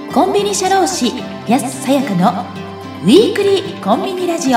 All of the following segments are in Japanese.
コンビニ社労士安さやかのウィークリーコンビニラジオ。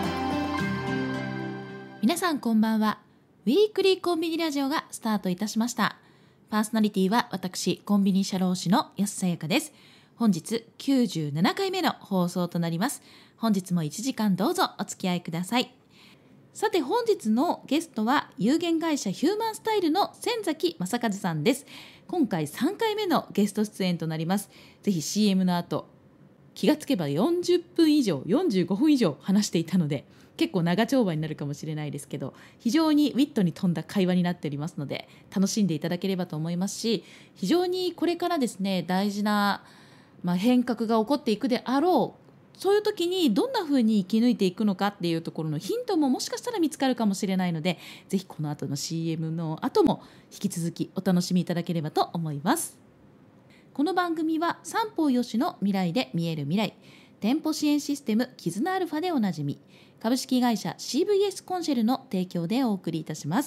皆さんこんばんは。ウィークリーコンビニラジオがスタートいたしました。パーソナリティは私コンビニ社労士の安さやかです。本日97回目の放送となります。本日も1時間どうぞお付き合いください。さて本日のゲストは有限会社ヒューマンスタイルの千崎正和さんです。今回3回目のゲスト出演となります。ぜひ CM の後気がつけば40分以上45分以上話していたので結構長丁場になるかもしれないですけど、非常にウィットに富んだ会話になっておりますので楽しんでいただければと思いますし、非常にこれからですね大事な、変革が起こっていくであろう、そういう時にどんな風に生き抜いていくのかっていうところのヒントももしかしたら見つかるかもしれないので、ぜひこの後の CM の後も引き続きお楽しみいただければと思います。この番組は三方よしの未来で見える未来、店舗支援システムキズナアルファでおなじみ株式会社 CVS コンシェルの提供でお送りいたします。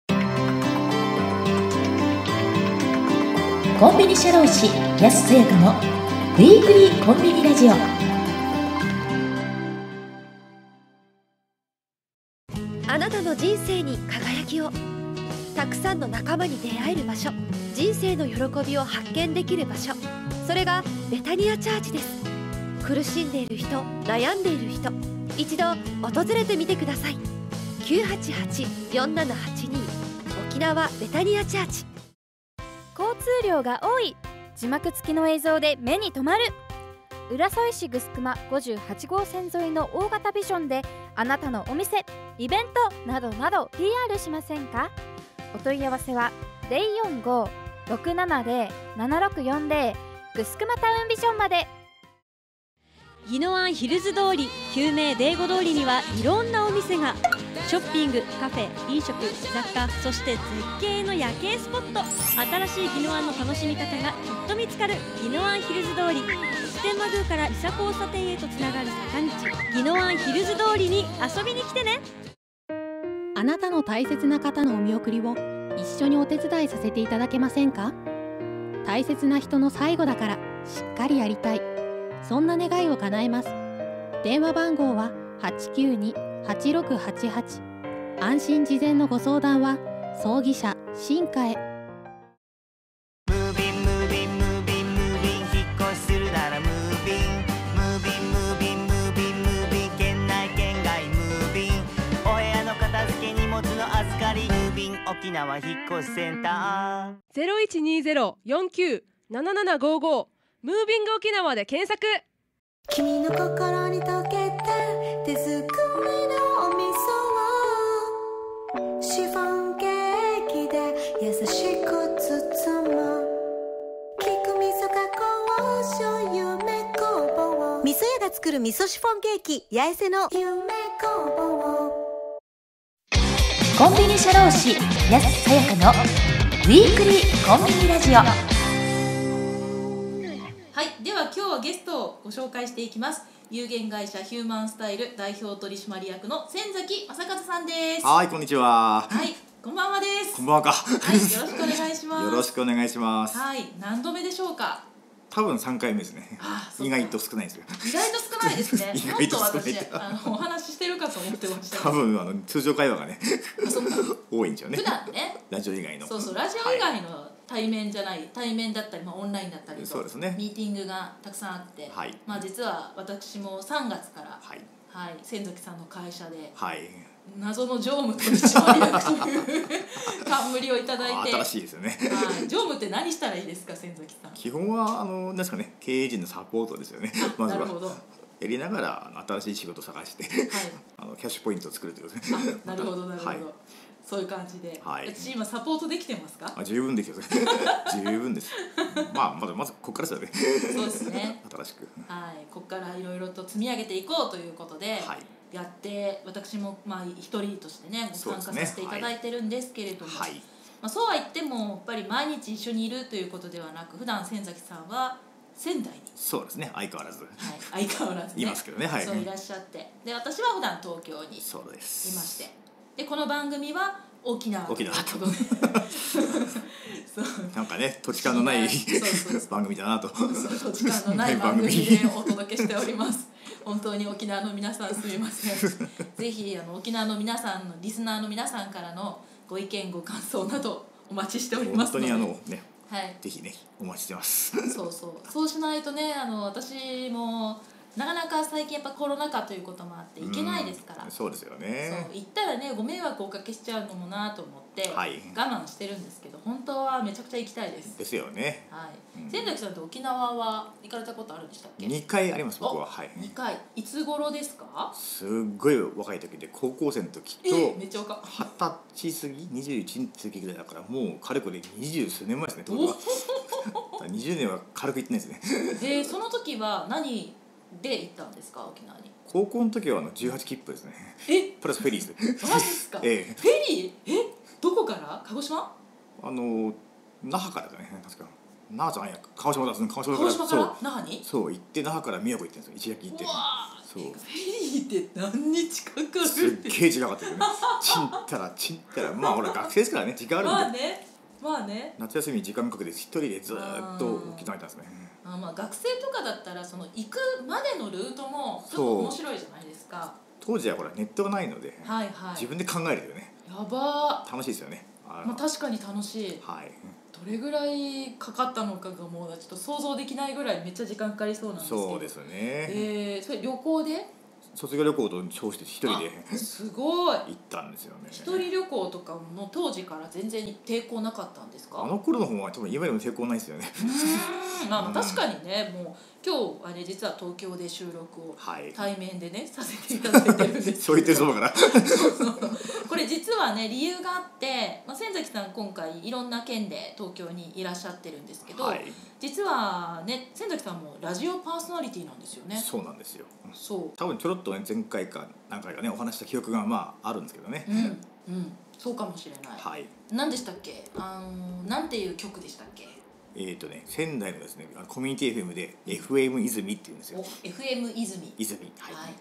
コンビニ社労士安さやかのウィークリーコンビニラジオ。 あなたの人生に輝きを、たくさんの仲間に出会える場所、人生の喜びを発見できる場所、それがベタニアチャーチです。苦しんでいる人、悩んでいる人、一度訪れてみてください。 988-4782 沖縄ベタニアチャーチ。 交通量が多い、字幕付きの映像で目に留まる。浦添市ぐすくま58号線沿いの大型ビジョンであなたのお店、イベントなどなど PR しませんか？お問い合わせは 045-670-7640 ぐすくまタウンビジョンまで。 宜野湾ヒルズ通り、旧名デーゴ通りにはいろんなお店が。ショッピング、カフェ、飲食、雑貨、そして絶景の夜景スポット。新しい宜野湾の楽しみ方がきっと見つかる宜野湾ヒルズ通り。普天満宮から伊佐交差点へとつながる坂道、宜野湾ヒルズ通りに遊びに来てね。 あなたの大切な方のお見送りを一緒にお手伝いさせていただけませんか？大切な人の最後だからしっかりやりたい、そんな願いを叶えます。電話番号は 892-8688。 安心事前のご相談は葬儀社新華へ。 ムービンムービンムービンムービン、引っ越しするならムービン、ムービンムービンムービンムービン、県内県外ムービン、お部屋の片付け荷物の預かりムービン、沖縄引っ越しセンター。 0120-49-7755 ムービング沖縄で検索。 君の心に溶けて手作りのお味噌をシフォンケーキで優しく包む、聞く味噌加工醤油め工房、味噌屋が作る味噌シフォンケーキ八重瀬の夢工房。 コンビニ社労士安さやかのウィークリーコンビニラジオ。はい、では今日はゲストをご紹介していきます。有限会社ヒューマンスタイル代表取締役の千崎正和さんです。 はい、こんにちは。 はい、こんばんはです。 こんばんはか。 はい、よろしくお願いします。 よろしくお願いします。 はい、何度目でしょうか？ 多分3回目ですね。意外と少ないですよ。 意外と少ないですね。 意外と少ない。 もっと私お話ししてるかと思ってました。 多分通常会話がね多いんですよね。 普段ね。 ラジオ以外の。 そうそう、ラジオ以外の対面じゃない、対面だったり、オンラインだったりと、 そうですね、 ミーティングがたくさんあって、はい、実は私も3月から、はいはい、千崎さんの会社で、はい、謎の常務取締役という冠をいただいて、 新しいですよね。 はい、常務って何したらいいですか、千崎さん？ 基本はなんですかね、経営陣のサポートですよね。まずは。なるほど。やりながら新しい仕事を探して、はい、キャッシュポイントを作るということですね。 なるほどなるほど。はい、そういう感じで、はい、私今サポートできてますか？ 十分できてます。十分です。まずここからですよね。 そうですね。 新しく。はい、 ここからいろいろと積み上げていこうということで、はい、やって私も一人としてねご参加させていただいてるんですけれども、はい、そうは言ってもやっぱり毎日一緒にいるということではなく、普段千崎さんは仙台に、 そうですね、相変わらず、 はい、相変わらず、ね、 いますけどね、はい、 そういらっしゃって、で私は普段東京にいまして、でこの番組は沖縄ということでそなんかね土地勘のない番組だなと。 土地勘のない番組でお届けしております。本当に沖縄の皆さんすみません。ぜひ沖縄の皆さんのリスナーの皆さんからのご意見ご感想などお待ちしておりますので。 本当にね、 はい、 ぜひねお待ちしてます。 そうしないとね私もなかなか最近やっぱコロナ禍ということもあって行けないですから、 そうですよね。 行ったらねご迷惑をおかけしちゃうのもなと思って我慢してるんですけど、本当はめちゃくちゃ行きたいです。 ですよね。 はい。千崎さんって沖縄は行かれたことあるんでしたっけ ？2回あります僕は。はい。 2回。いつ頃ですか？ すっごい若い時で高校生の時とめっちゃ若い。 20歳過ぎ21の時ぐらいだからもうかれこれ20数年前ですね。20年は軽く行ってないですね。 その時は何で行ったんですか沖縄に？ 高校の時は18切符ですね。プラスフェリーです。 マジですか？フェリー？どこから？鹿児島？ 那覇からだね確か。那覇じゃないや鹿児島だですね。 鹿児島から那覇に？ そう行って那覇から宮古行ってんですよ。石垣行って。 そう。フェリーって何日かかる？ すっげえ時間かかってるね。ちんたらまあほら学生ですからね時間あるんで。 まあね。 夏休み時間かけて一人でずっと沖縄にいたんですね。 まあ学生とかだったらその行くまでのルートもちょっと面白いじゃないですか。 当時はほらネットがないので、自分で考えるよね。 やばー。 楽しいですよね。 まあ確かに楽しい。 はい。 どれぐらいかかったのかがもうちょっと想像できないぐらいめっちゃ時間かかりそうなんですけど。 そうですね。 それ旅行で？ 卒業旅行と称して一人ですごい行ったんですよね。 一人旅行とかの当時から全然抵抗なかったんですか？ あの頃の方は多分今でも抵抗ないですよね。 まあ確かにね、もう今日実は東京で収録を対面でね、させていただいてるんですけど。 そう言ってそうだから。 これ実はね理由があって、千崎さん今回いろんな県で東京にいらっしゃってるんですけど、実はね千崎さんもラジオパーソナリティなんですよね。 そうなんですよ。 そう。 多分ちょろっとね前回か何回かねお話した記憶がまああるんですけどね。 そうかもしれない。 はい。 何でしたっけ？なんていう曲でしたっけ？ 仙台のですねコミュニティ FM で FM 泉っていうんですよ。 FM 泉。 はい。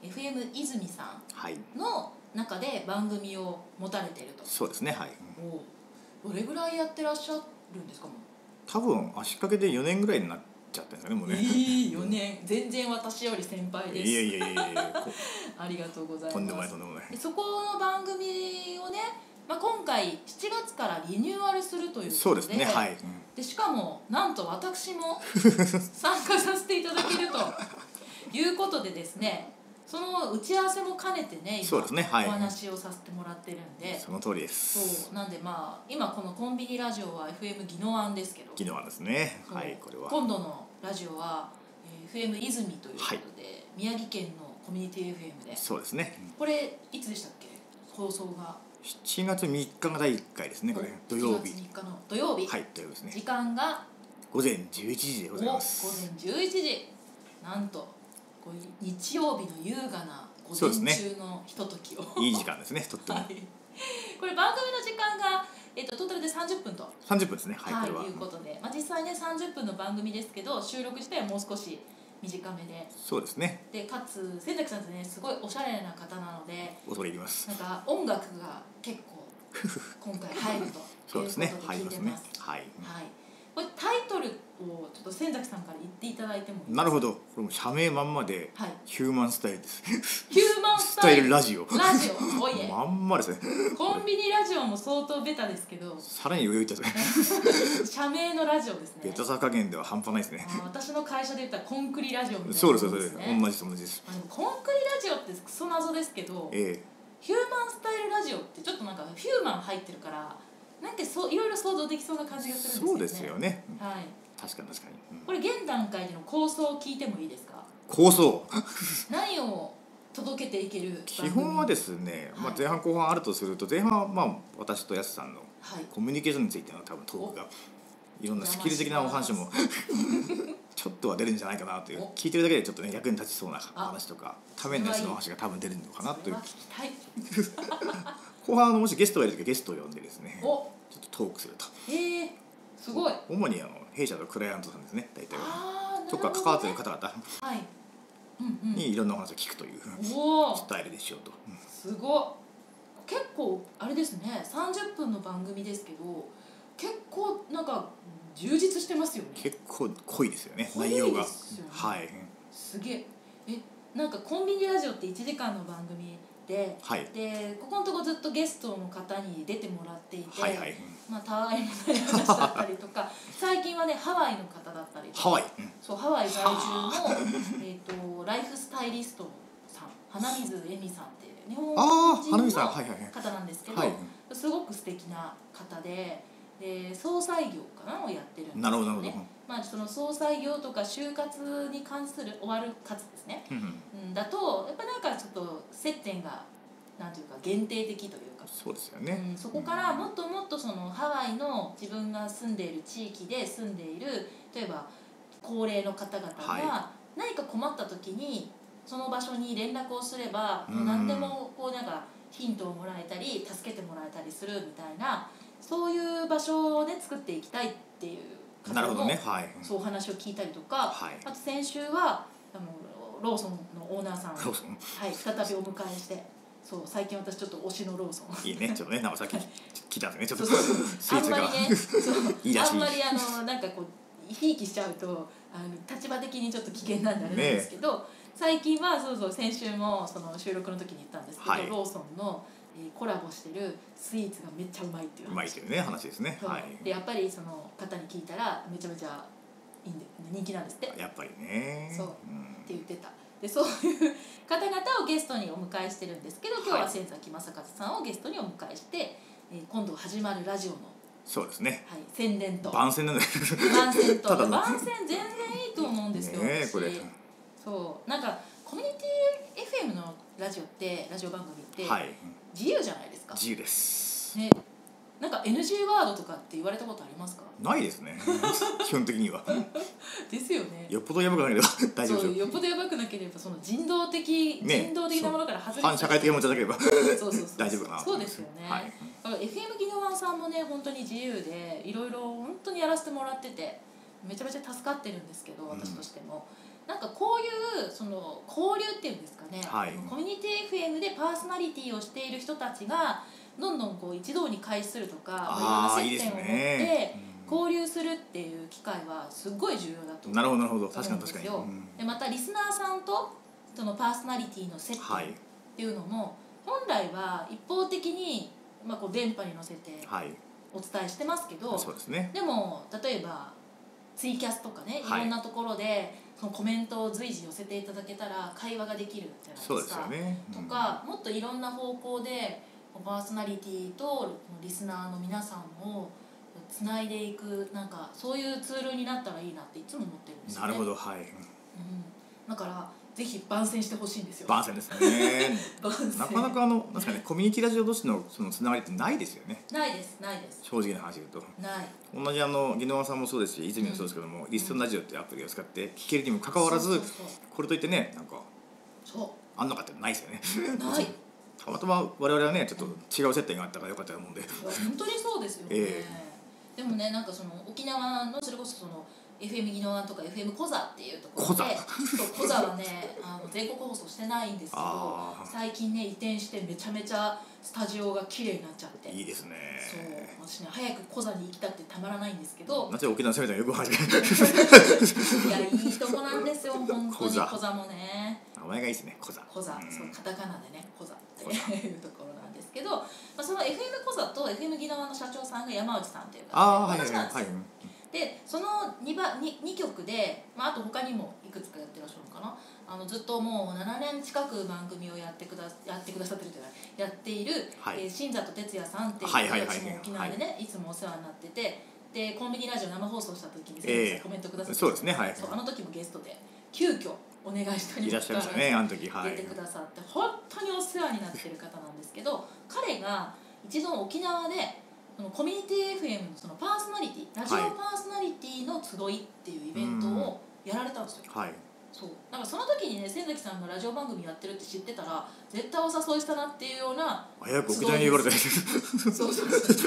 FM 泉さんの中で番組を持たれていると。 そうですね。はい。 どれぐらいやってらっしゃるんですかも？ 多分足掛けで4年ぐらいになっちゃったんですかねもうね。 4年全然私より先輩です。 いやありがとうございます。 とんでもない。 そこの番組をね、今回7月からリニューアルするということで。 そうですね。はい。 でしかもなんと私も参加させていただけるということでですね。その打ち合わせも兼ねてね、今お話をさせてもらってるんで。 その通りです。 そうなんで今このコンビニラジオは FM 宜野湾ですけど。 宜野湾ですね。はい、これは。 今度のラジオは FM 泉ということで、宮城県のコミュニティ FM で。 そうですね。 これいつでしたっけ？放送が。 7月3日が第1回ですね。これ土曜日。 7月3日の土曜日。 はい、土曜日ですね。 時間が午前11時でございます。 午前11時。なんと。日曜日の優雅な午前中のひとときを、 いい時間ですねとっても。 これ番組の時間が、トータルで30分と 30分ですね。はい、 これはいうことで、実際ね30分の番組ですけど収録自体はもう少し短めで。 そうですね。 でかつ千崎さんってねすごいおしゃれな方なので、 恐れ入ります。 なんか音楽が結構今回入るとそうですね。入りますね。はい。 これタイトルをちょっと千崎さんから言っていただいてもいいですか？ なるほど。これも社名まんまで、ヒューマンスタイルです。 ヒューマンスタイルラジオ。 おいえ。 まんまですね。 コンビニラジオも相当ベタですけど。 さらに余裕いっちゃう。 社名のラジオですね。 ベタさ加減では半端ないですね。 私の会社で言ったらコンクリラジオみたいな。 そうです。同じです。 コンクリラジオってクソ謎ですけど、ヒューマンスタイルラジオってちょっとなんかフューマン入ってるから。なんかいろいろ想像できそうな感じがするんですよね。そうですよね。はい。確かに。これ現段階での構想を聞いてもいいですか？ 構想。 何を届けていける？ 基本はですね、前半後半あるとすると、前半は私とやすさんのコミュニケーションについての多分トークがいろんなスキル的なお話もちょっとは出るんじゃないかなという、聞いてるだけでちょっとね役に立ちそうな話とか、ためになる話が多分出るのかなという。後半もしゲストがいるときはゲストを呼んでですね、ちょっとトークすると。 すごい。 主に弊社のクライアントさんですね、大体は。とか関わっている方々にいろんなお話を聞くというスタイルでしようと。 すごい。結構あれですね、30分の番組ですけど、 結構なんか充実してますよね。 結構濃いですよね、 濃い内容が。 ですよねはい。 すげえ。なんかコンビニラジオって1時間の番組で、 はい。 でここのとこずっとゲストの方に出てもらっていて、 はいはい。 まあたわいもない話だったりとか最近はねハワイの方だったりとか、 ハワイ。 そうハワイ在住のライフスタイリストさん、花水恵美さんっていう日本人の方なんですけど、すごく素敵な方で、総裁業かなをやってるんですよね。 なるほどなるほど。 まあその総裁業とか就活に関する終わる活ですね。だとやっぱなんかちょっと接点がなんていうか限定的というか。 そうですよね。 そこからもっともっとそのハワイの自分が住んでいる地域で住んでいる例えば高齢の方々が何か困った時にその場所に連絡をすれば何でもこうなんかヒントをもらえたり助けてもらえたりするみたいな、そういう場所をね作っていきたいっていう方のそうお話を聞いたりとか、あと先週はローソンのオーナーさんを再びお迎えして。そう最近私ちょっと推しのローソンいいね、ちょっとね、なんかさっき聞いたんですね、ちょっとスイーツがあんまりなんかこうひいきしちゃうと立場的にちょっと危険なんであれなんですけど、最近は先週もその収録の時に言ったんですけど、ローソンのコラボしてるスイーツがめっちゃうまいっていう話。 うまいっていうね話ですね。 でやっぱりその方に聞いたらめちゃめちゃいいんで人気なんですって。 やっぱりね。 そうって言ってた。でそういう方々をゲストにお迎えしてるんですけど、今日は千崎正和さんをゲストにお迎えして、今度始まるラジオのそうですね、 宣伝と番宣なんだ番宣と番宣全然いいと思うんですよ。 これそうなんかコミュニティ FM のラジオってラジオ番組って自由じゃないですか。 自由ですね。なんか NG ワードとかって言われたことありますか？ ないですね基本的にはですよね。 よっぽどやばくなければ大丈夫ですよ。 よっぽどやばくなければその人道的なものから外れて反社会的なものじゃなければ大丈夫かな。 そうですよね。だから FM ギノワンさんもね本当に自由でいろいろ本当にやらせてもらっててめちゃめちゃ助かってるんですけど、私としても。なんかこういうその交流っていうんですかね、コミュニティ FM でパーソナリティをしている人たちがどんどんこう一堂に会するとか、いろんな接点を持って交流するっていう機会はすごい重要だと思うんですよ。 なるほどなるほど、確かに確かに。 でまたリスナーさんとそのパーソナリティの接点っていうのも本来は一方的にこう電波に乗せてお伝えしてますけど、でも例えばツイキャスとかね、いろんなところでそのコメントを随時寄せていただけたら会話ができるじゃないですか。 そうですよね。 とかもっといろんな方向でパーソナリティとリスナーの皆さんをつないでいく、なんかそういうツールになったらいいなっていつも思ってるんですよね。 なるほど、はい。 だからぜひ番宣してほしいんですよ。 番宣ですね。なかなかなんですかね、コミュニティラジオ同士のそのつながりってないですよね。 ないですないです。 正直な話言うと。 ない。 同じギノワさんもそうですし、泉もそうですけども、リストンラジオっていうアプリを使って聞けるにもかかわらず、これといってね、なんかあんのかってないですよね。 ない。 たまたま我々はねちょっと違う接点があったからよかったと思うんで。 本当にそうですよね。でもね、なんかその沖縄のそれこそそのFM ギノワとか FM コザっていうところで、コザはね全国放送してないんですけど、最近ね移転してめちゃめちゃスタジオが綺麗になっちゃって、 いいですね。 そう私ね早くコザに行きたくてたまらないんですけど、 なぜ沖縄攻めたのよく初めていやいいとこなんですよ本当に。コザもね、 名前がいいですね。コザそうカタカナでねコザっていうところなんですけど、その FM コザと FM ギノワの社長さんが山内さんっていう方で同じなんですよ。でその 2局で、あと他にもいくつかやってらっしゃるのかな、ずっともう7年近く番組をやってくださってるじゃないやっている、新里哲也さんっていう人たちも沖縄でね、いつもお世話になってて、でコンビニラジオ生放送した時にコメントくださって、 そうですね、はい、 あの時もゲストで急遽お願いしたりいらっしゃいましたね、あの時、はい、 出てくださって本当にお世話になってる方なんですけど、彼が一度沖縄でコミュニティ FM のそのパーソナリティラジオパーソナリティの集いっていうイベントをやられたんですよ。そうなんかその時にね、千崎さんがラジオ番組やってるって知ってたら絶対お誘いしたなっていうような。 早く沖縄に言われてそう危う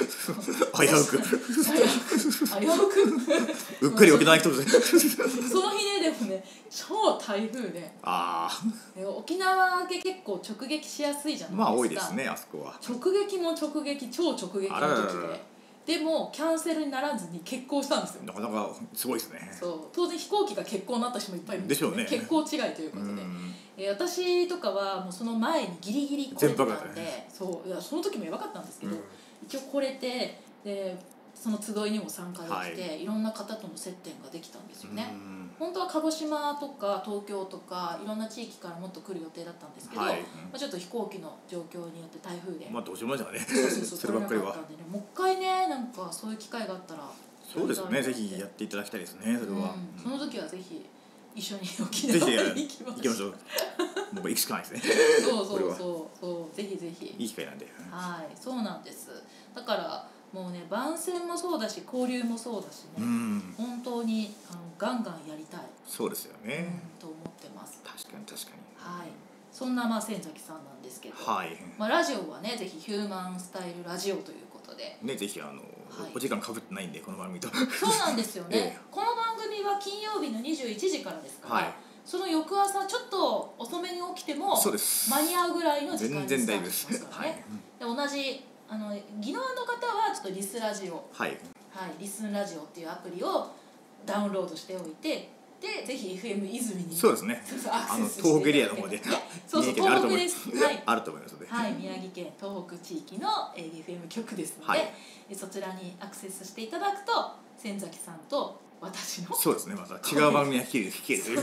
くうっかり沖縄に来たぜその日ね、でもね超台風で沖縄で結構直撃しやすいじゃないですか。 多いですね、あそこは。 直撃も直撃超直撃の時ででもキャンセルにならずに欠航したんですよ。 なかなかすごいですね。 そう当然飛行機が欠航になった人もいっぱいいるんですよね。 でしょうね。 欠航違いということで、私とかはもうその前にギリギリ来れてたんで、そういやその時もやばかったんですけど、一応来れてでその集いにも参加できて、いろんな方との接点ができたんですよね。本当は鹿児島とか東京とかいろんな地域からもっと来る予定だったんですけど、ちょっと飛行機の状況によって台風でどうしようもないですからね。そればっかりは。 もう一回ねなんかそういう機会があったらそうですよね。ぜひやっていただきたいですね。それは。 その時はぜひ一緒に沖縄に行きましょう。 もう行くしかないですね。 そうぜひぜひ。 いい機会なんで。 はい、そうなんです。だからもうね番宣もそうだし交流もそうだしね、本当にガンガンやりたい。 そうですよね。 と思ってます。 確かに。 はい。そんな千崎さんなんですけど、ラジオはねぜひヒューマンスタイルラジオということで、 ねぜひお時間被ってないんでこの番組と。 そうなんですよね。この番組は金曜日の21時からですから。その翌朝ちょっと遅めに起きても間に合うぐらいの時間にスタートしますからね。で同じ宜野湾の方はちょっとリスラジオ、リスンラジオっていうアプリをダウンロードしておいて、でぜひ FM 泉にそうですね。東北エリアの方で東北です。 あると思いますので、 宮城県東北地域の FM 局ですので、そちらにアクセスしていただくと千崎さんと私のそうですね。また違う番組が聞けるという。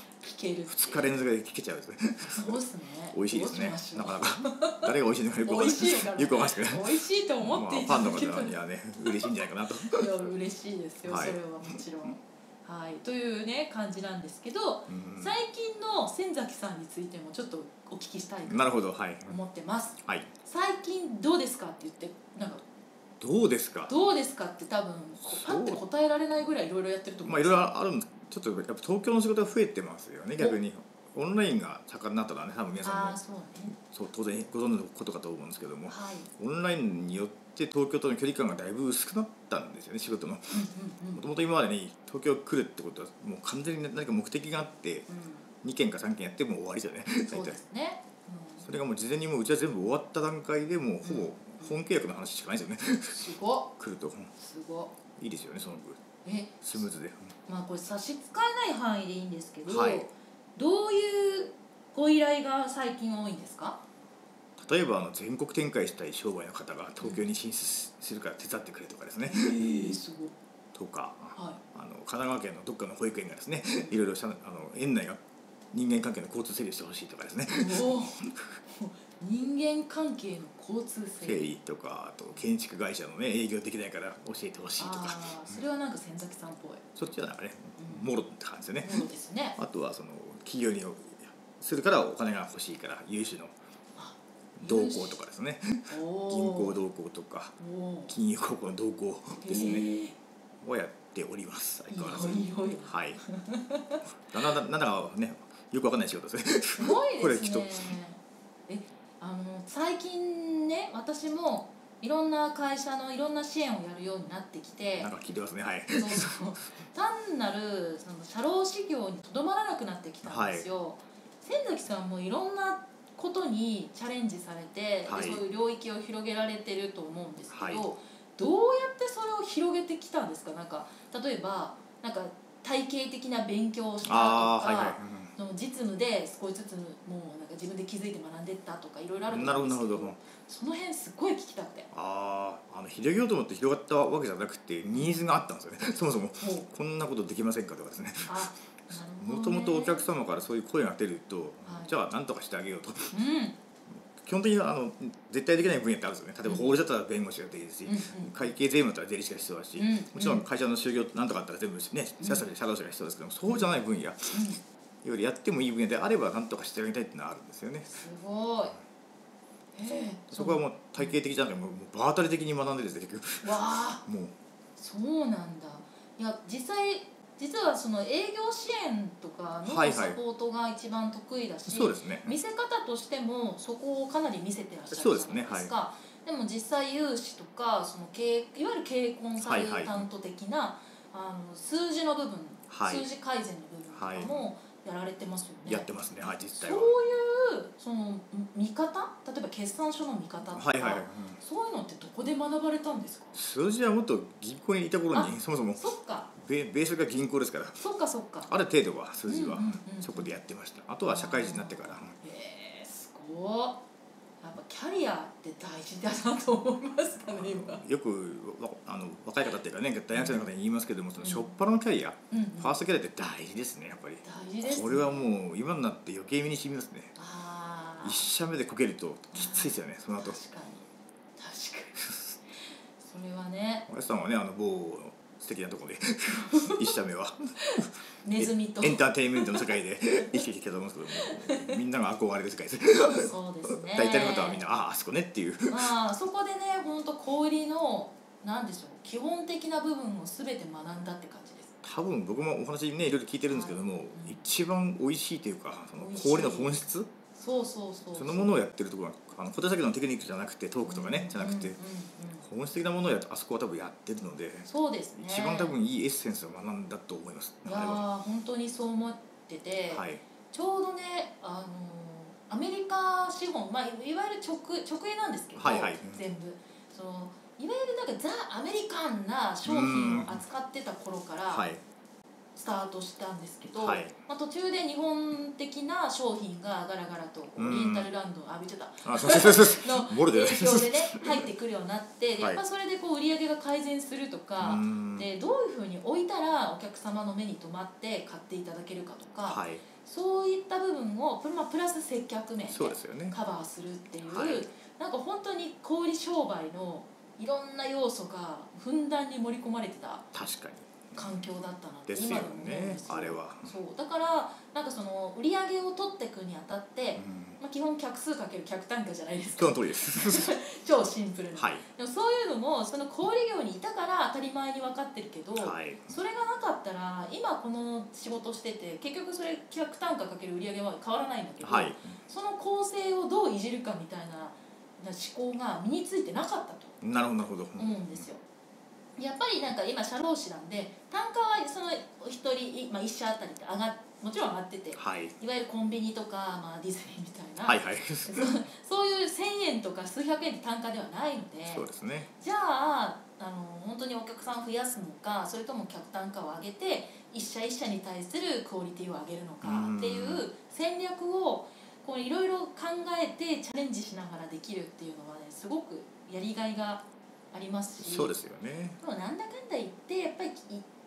2 日連続で聞けちゃうですね。 そうですね。 美味しいですね。なかなか誰が美味しいのかよくわかんない。よくわかんないですけど。 美味しいと思っていただけたらファンの方にはね嬉しいんじゃないかなと。 いや嬉しいですよ。それはもちろん。はいというね感じなんですけど、最近の千崎さんについてもちょっとお聞きしたいと思ってます。最近どうですかって言ってなんか。どうですかって多分パッて答えられないぐらいいろいろやってると思う。 いろいろあるんです。ちょっとやっぱ東京の仕事が増えてますよね。逆にオンラインが盛んになったらね多分皆さんもそう当然ご存知のことかと思うんですけども、オンラインによって東京との距離感がだいぶ薄くなったんですよね。仕事のもともと今までに東京来るってことはもう完全に何か目的があって2件か3件やっても終わりじゃね。 そうですね。 それがもう事前にもううちは全部終わった段階でもうほぼ本契約の話しかないですよね。 すご来るとすごいいですよね。その分スムーズで。 これ差し支えない範囲でいいんですけど、どういうご依頼が最近多いんですか？ 例えば全国展開したい商売の方が東京に進出するから手伝ってくれとかですね。 すごい。 とか、神奈川県のどっかの保育園がですね、いろいろ園内が人間関係の交通整理してほしいとかですね。 人間関係の交通整理とか、あと建築会社のね営業できないから教えてほしいとか。 それはなんか千崎さんっぽい。 そっちはなんかね、もろって感じですよね。 もろですね。 あとは企業にするからお金が欲しいから融資の同行とかですね。銀行同行とか金融高校の同行ですね。をやっております。相変わらず。はい。なんだかねよくわかんない仕事ですね。 すごいですね。最近ね私もいろんな会社のいろんな支援をやるようになってきて、 なんか聞いてますね。 単なる社労士業にとどまらなくなってきたんですよ。千崎さんもいろんなことにチャレンジされて、そういう領域を広げられてると思うんですけど、どうやってそれを広げてきたんですか？なんか例えばなんか体系的な勉強をしたとか、実務で少しずつもうなんか自分で気づいて学んでったとかいろいろあると思うんですけど、その辺すごい聞きたくて。 広げようと思って広がったわけじゃなくてニーズがあったんですよね。そもそもこんなことできませんかとかですね。もともとお客様からそういう声が出ると、じゃあ何とかしてあげようと。基本的には絶対できない分野ってあるんですよね。例えば法律だったら弁護士ができるし、会計税務だったら税理士が必要だし、もちろん会社の就業なんとかあったら全部ね社労士が必要ですけども、そうじゃない分野よりやってもいい分野であれば何とかしてあげたいっていうのはあるんですよね。 すごい。 そこはもう体系的じゃなくてもう場当たり的に学んでですね結局。 わあ。 もうそうなんだ。いや実はその営業支援とかのサポートが一番得意だし、見せ方としてもそこをかなり見せてらっしゃるじゃないですか。でも実際融資とかいわゆる経営コンサルタント的な数字の部分、数字改善の部分とかもやられてますよね。 やってますね、はい、実際そうは。 いうその見方、例えば決算書の見方とか、 はいはいはい、 そういうのってどこで学ばれたんですか？ 数字はもっと銀行にいた頃にそもそもそっかベースが銀行ですから、 そっかそっか、 ある程度は数字はうんうんうんそこでやってました。あとは社会人になってから。 すごい。やっぱキャリアって大事だなと思いますかね、今。 よく若い方っていうかね、大学生の方に言いますけども、その初っ端のキャリア、ファーストキャリアって大事ですね、やっぱり。 大事ですね。これはもう今になって余計身に染みますね。 あ、 1社目でこけるときついですよね、その後。 確かにそれはね。 おやさんはね、某素敵なところで1社目はネズミとエンターテインメントの世界で生きてきたと思うんですけども、みんなが憧れる世界です。 そうですね。 大体の方はみんなあそこねっていう。 そこでね、本当小売りのなんでしょう、基本的な部分をすべて学んだって感じです。 多分僕もお話ねいろいろ聞いてるんですけども、一番美味しいというか、その小売りの本質、そのものをやってるところは小手先のテクニックじゃなくて、トークとかねじゃなくて、本質的なものをあそこは多分やってるので、 そうですね、 一番多分いいエッセンスを学んだと思います。 いや本当にそう思ってて、 はい、 ちょうどねアメリカ資本、いわゆる直営なんですけど、 はいはい、 全部そのいわゆるなんかザ・アメリカンな商品を扱ってた頃からスタートしたんですけど、途中で日本的な商品がガラガラとオリエンタルランドのの影響でね入ってくるようになって、やっぱそれでこう売り上げが改善するとかで、どういうふうに置いたらお客様の目に留まって買っていただけるかとか、そういった部分をプラス接客面でカバーするっていう、なんか本当に小売商売のいろんな要素がふんだんに盛り込まれてた環境だったなって今でも思うんですよ。 あれはそうだから、なんかその売り上げを取っていくにあたって、基本客数かける客単価じゃないですか。 その通りです超シンプルな、でもそういうのもその小売業にいたから当たり前に分かってるけど、それがなかったら今この仕事してて結局それ客単価かける売り上げは変わらないんだけど、その構成をどういじるかみたいな思考が身についてなかったと思うんですよ。やっぱりなんか今社労士なんで単価はその一人、1社あたりってもちろん上がってて、いわゆるコンビニとか、ディズニーみたいな、そういう1000円とか数百円って単価ではないので、じゃあ本当にお客さん増やすのか、それとも客単価を上げて一社一社に対するクオリティを上げるのかっていう戦略をいろいろ考えてチャレンジしながらできるっていうのはね、すごくやりがいがありますし、 そうですよね。 でもなんだかんだ言ってやっぱり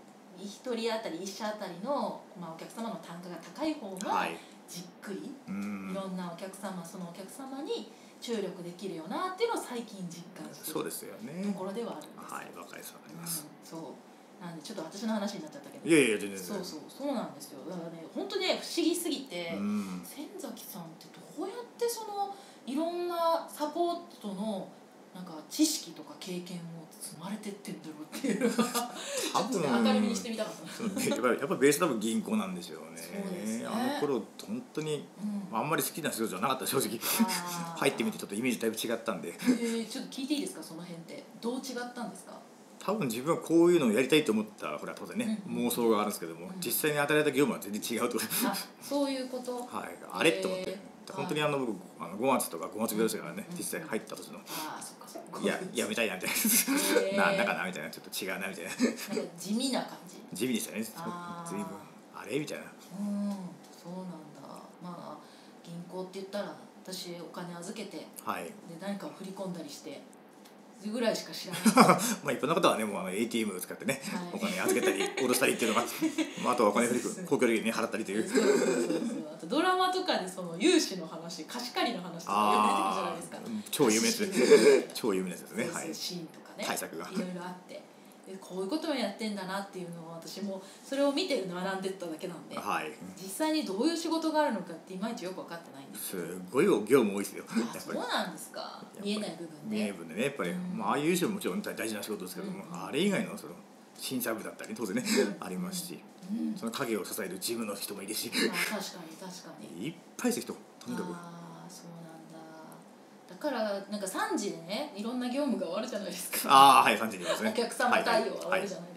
1人当たり1社当たりの、お客様の単価が高い方がじっくり、いろんなお客様、そのお客様に注力できるよなっていうのを最近実感しているところではあるんです。 はい、わかります。 そうなんでちょっと私の話になっちゃったけど、 いやいや全然そうなんですよ。だからね、本当ね不思議すぎて、千崎さんってどうやってそのいろんなサポートのなんか知識とか経験を積まれてってんだろうっていうのがちょっと明るみにしてみたかったやっぱベース多分銀行なんでしょうね。あの頃本当に、あんまり好きな仕事じゃなかった、正直入ってみてちょっとイメージだいぶ違ったんで、 ちょっと聞いていいですか、その辺ってどう違ったんですか？ 多分自分はこういうのをやりたいと思ったら当然ね、妄想があるんですけども、実際に与えられた業務は全然違うと。 そういうこと。 あれと思って、本当に僕5月とか5月ぐらいですからね、実際入った年の、やめたいなみたいな、なんだかなみたいな、ちょっと違うなみたいな、 なんか地味な感じ。 地味でしたね。随分あれみたいな。 そうなんだ。銀行って言ったら私お金預けて、で何かを振り込んだりしてぐらいしか知らない。 一般の方はね、もうATM を使ってね、お金預けたり下ろしたりっていうのが、あとはお金公共料金に払ったりという。 あとドラマとかでその融資の話、貸し借りの話とかよく出てくるじゃないですか。 超有名です。超有名なやつですね。 シーンとかね、 対策がいろいろあって、こういうことをやってんだなっていうのを私もそれを見て学んでっただけなんで、実際にどういう仕事があるのかっていまいちよく分かってないんです。 すごい業務多いですよ。 そうなんですか。見えない部分で。 見えない部分でね、やっぱりああいう仕事ももちろん大事な仕事ですけども、あれ以外のその審査部だったり当然ねありますし、その影を支える事務の人もいるし、 確かにいっぱいです人、とにかく。 そうなんだ。だからなんか3時でね、いろんな業務が終わるじゃないですか。 3時にですね。 お客様対応が終わるじゃないですか。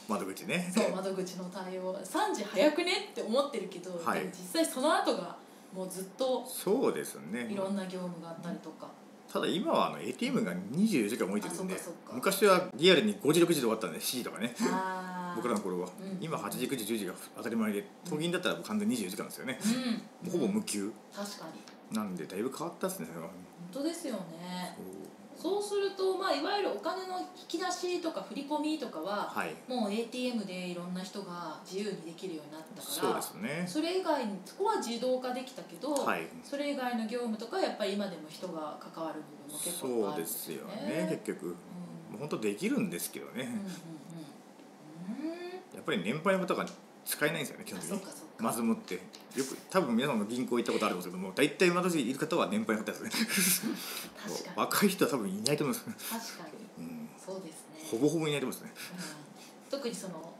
窓口ね。 そう窓口の対応3時早くねって思ってるけど、 はいでも実際その後がもうずっとそうですね。 いろんな業務があったりとか、 ただ今はATM が24時間動いてるんであそっかそっか、 昔はリアルに5時6時で終わったんで、7時とかね、 あー僕らの頃は、 うん今8時9時10時が当たり前で、都銀だったら完全に24時間ですよね、 うん、 もうほぼ無給確かになんでだいぶ変わったっすね。それは本当ですよね。 そうそうすると、まあ、いわゆるお金の引き出しとか振り込みとかは、 はい、 もう ATM でいろんな人が自由にできるようになったから、 そうですね。 それ以外にそこは自動化できたけど、 はい、 それ以外の業務とかやっぱり今でも人が関わる部分も結構そうあるんですよね。結局、もう本当できるんですけどね、 うんうんうんうんやっぱり年配の方が使えないんですよね、基本的に。 あそっかそっかまずもってよく多分皆さんも銀行行ったことあるんですけども、大体窓口にいる方は年配の方ですね。 確かに若い人は多分いないと思います。 確かに、 うん、 そうですね、 ほぼほぼいないと思いますね。 うん、特にその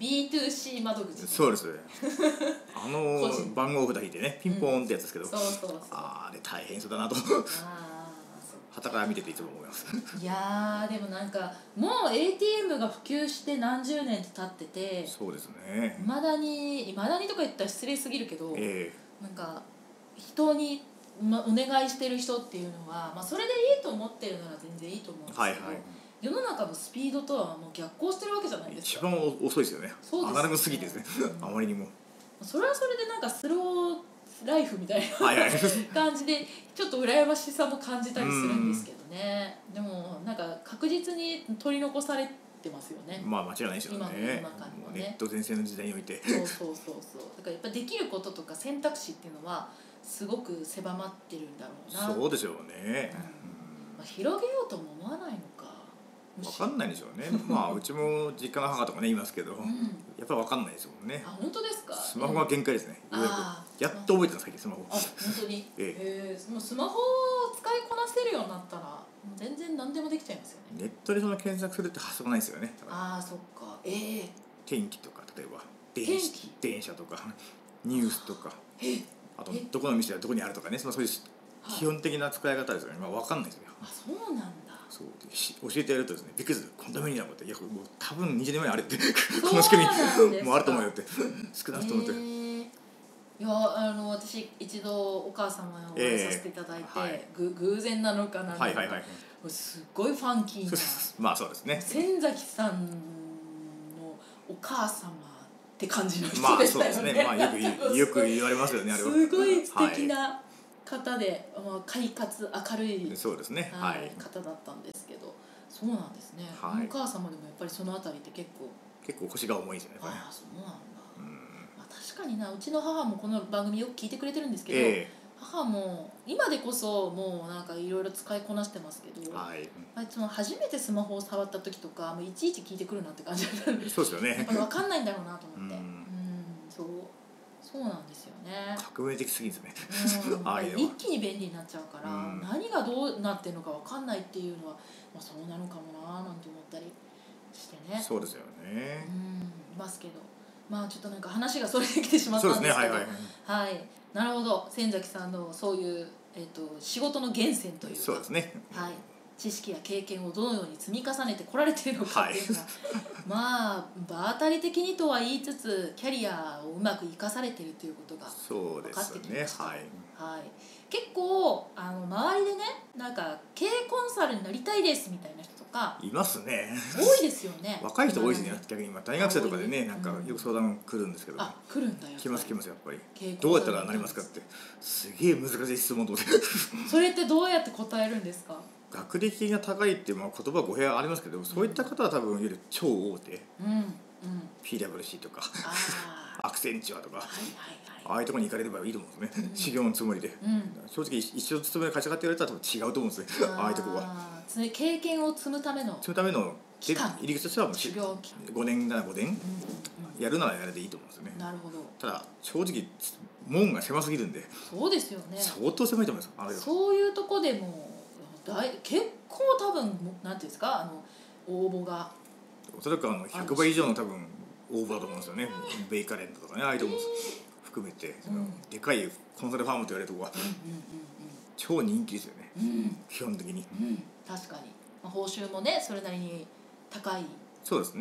B2C 窓口、 そうです。 個人番号札引いてね、ピンポーンってやつですけど、 そうそうそうあれ大変そうだなとあーそう傍から見てていつも思います。 いやーでもなんかもう ATM が普及して何十年と経ってて、 そうですね。 いまだにとか言ったら失礼すぎるけど、 えなんか人に、お願いしてる人っていうのは、まあ、それでいいと思ってるなら全然いいと思うんですけど、 はいはい。 世の中のスピードとはもう逆行してるわけじゃないですか。 一番遅いですよね。 そうですよねアナログすぎてですね。あまりにも。 それはそれでなんかスローライフみたいなはいはい。 感じでちょっと羨ましさも感じたりするんですけどね。でもなんか確実に取り残されてますよね。 まあ間違いないですよね。 今の世の中にはねもうネット全盛の時代において。 そうそうそうそう。だからやっぱできることとか選択肢っていうのはすごく狭まってるんだろうな。 そうでしょうね。 まあ、広げようとも思わないのか。 わかんないでしょうね。まあうちも実家の母とかね言いますけど、やっぱりわかんないですもんね。 あ、本当ですか。 スマホが限界ですね。ようやあくやっと覚えてる最近スマホ。 あ、本当に。もうスマホを使いこなせるようになったら、もう全然何でもできちゃいますよね。 ネットでその検索するって発想がないですよね。 ああ、そっか。 天気とか例えば気電車とかニュースとか、あとどこの店はどこにあるとかね、そういう基本的な使い方ですよね。まあわかんないですよね。 あ、そうなんだ。 そう教えてやるとですね、びっくりする。こんな目になるって、いやもう多分20年前にあれってこの仕組みもうあると思うよって少なくともって。 いや私一度お母様にお会いさせていただいて、 はい、 偶然なのかな、 はいはいはい、 すっごいファンキーなまあそうですね、 千崎さんのお母様って感じの人まあでしたよね。 そうですね、まあよく言われますよね、あれは。 すごい素敵な方で、快活明るいそうですね、 はい、方だったんですけど、そうなんですね、はい、お母様でもやっぱりそのあたりって結構腰が重いですよね。 ああ、そうなんだ。まあ、確かにな、うちの母もこの番組よく聞いてくれてるんですけど、母も今でこそもうなんかいろいろ使いこなしてますけど、はい、その初めてスマホを触った時とかもういちいち聞いてくるなって感じだったんで、 そうですよね、 やっぱり分かんないんだろうなと思って、そうなんですよね。 革命的すぎですね。 一気に便利になっちゃうから、何がどうなってるのか分かんないっていうのは、まあ、そうなのかもななんて思ったりしてね。 そうですよね。 いますけど、まあちょっとなんか話がそれてきてしまったんですけど、 はいはいはい、なるほど、千崎さんのそういう、仕事の源泉というか、 そうですね、 はい、知識や経験をどのように積み重ねてこられているのかっていうのは、まあ場当たり的にとは言いつつキャリアをうまく生かされているということが分かってきました。はい、結構周りでね、なんか経営コンサルになりたいですみたいな人とかいますね。 多いですよね。 若い人多いですね。逆に今大学生とかでね、なんかよく相談来るんですけど、 来るんだよ。 来ますやっぱり。どうやったらなりますかって、すげえ難しい質問とって。 それってどうやって答えるんですか？ 学歴が高いっていう言葉語弊ありますけど、そういった方は多分いわゆる超大手、PWC とかアクセンチュアとか、ああいうところに行かれればいいと思うんですね、修行のつもりで。正直一生勤める会社かって言われたら多分違うと思うんですね、ああいうところは。 経験を積むための入り口としてはもう5年なら5年やるならやれでいいと思うんですよね。 なるほど。 ただ正直門が狭すぎるんで。 そうですよね。 相当狭いと思います。 そういうとこでも結構多分なんていうんですか、応募がおそらく100倍以上の多分応募だと思うんですよね。ベイカレントとかね、ああいうとこ含めて、でかいコンサルファームと言われるとこは超人気ですよね、基本的に。 確かに報酬もねそれなりに高い。 そうですね。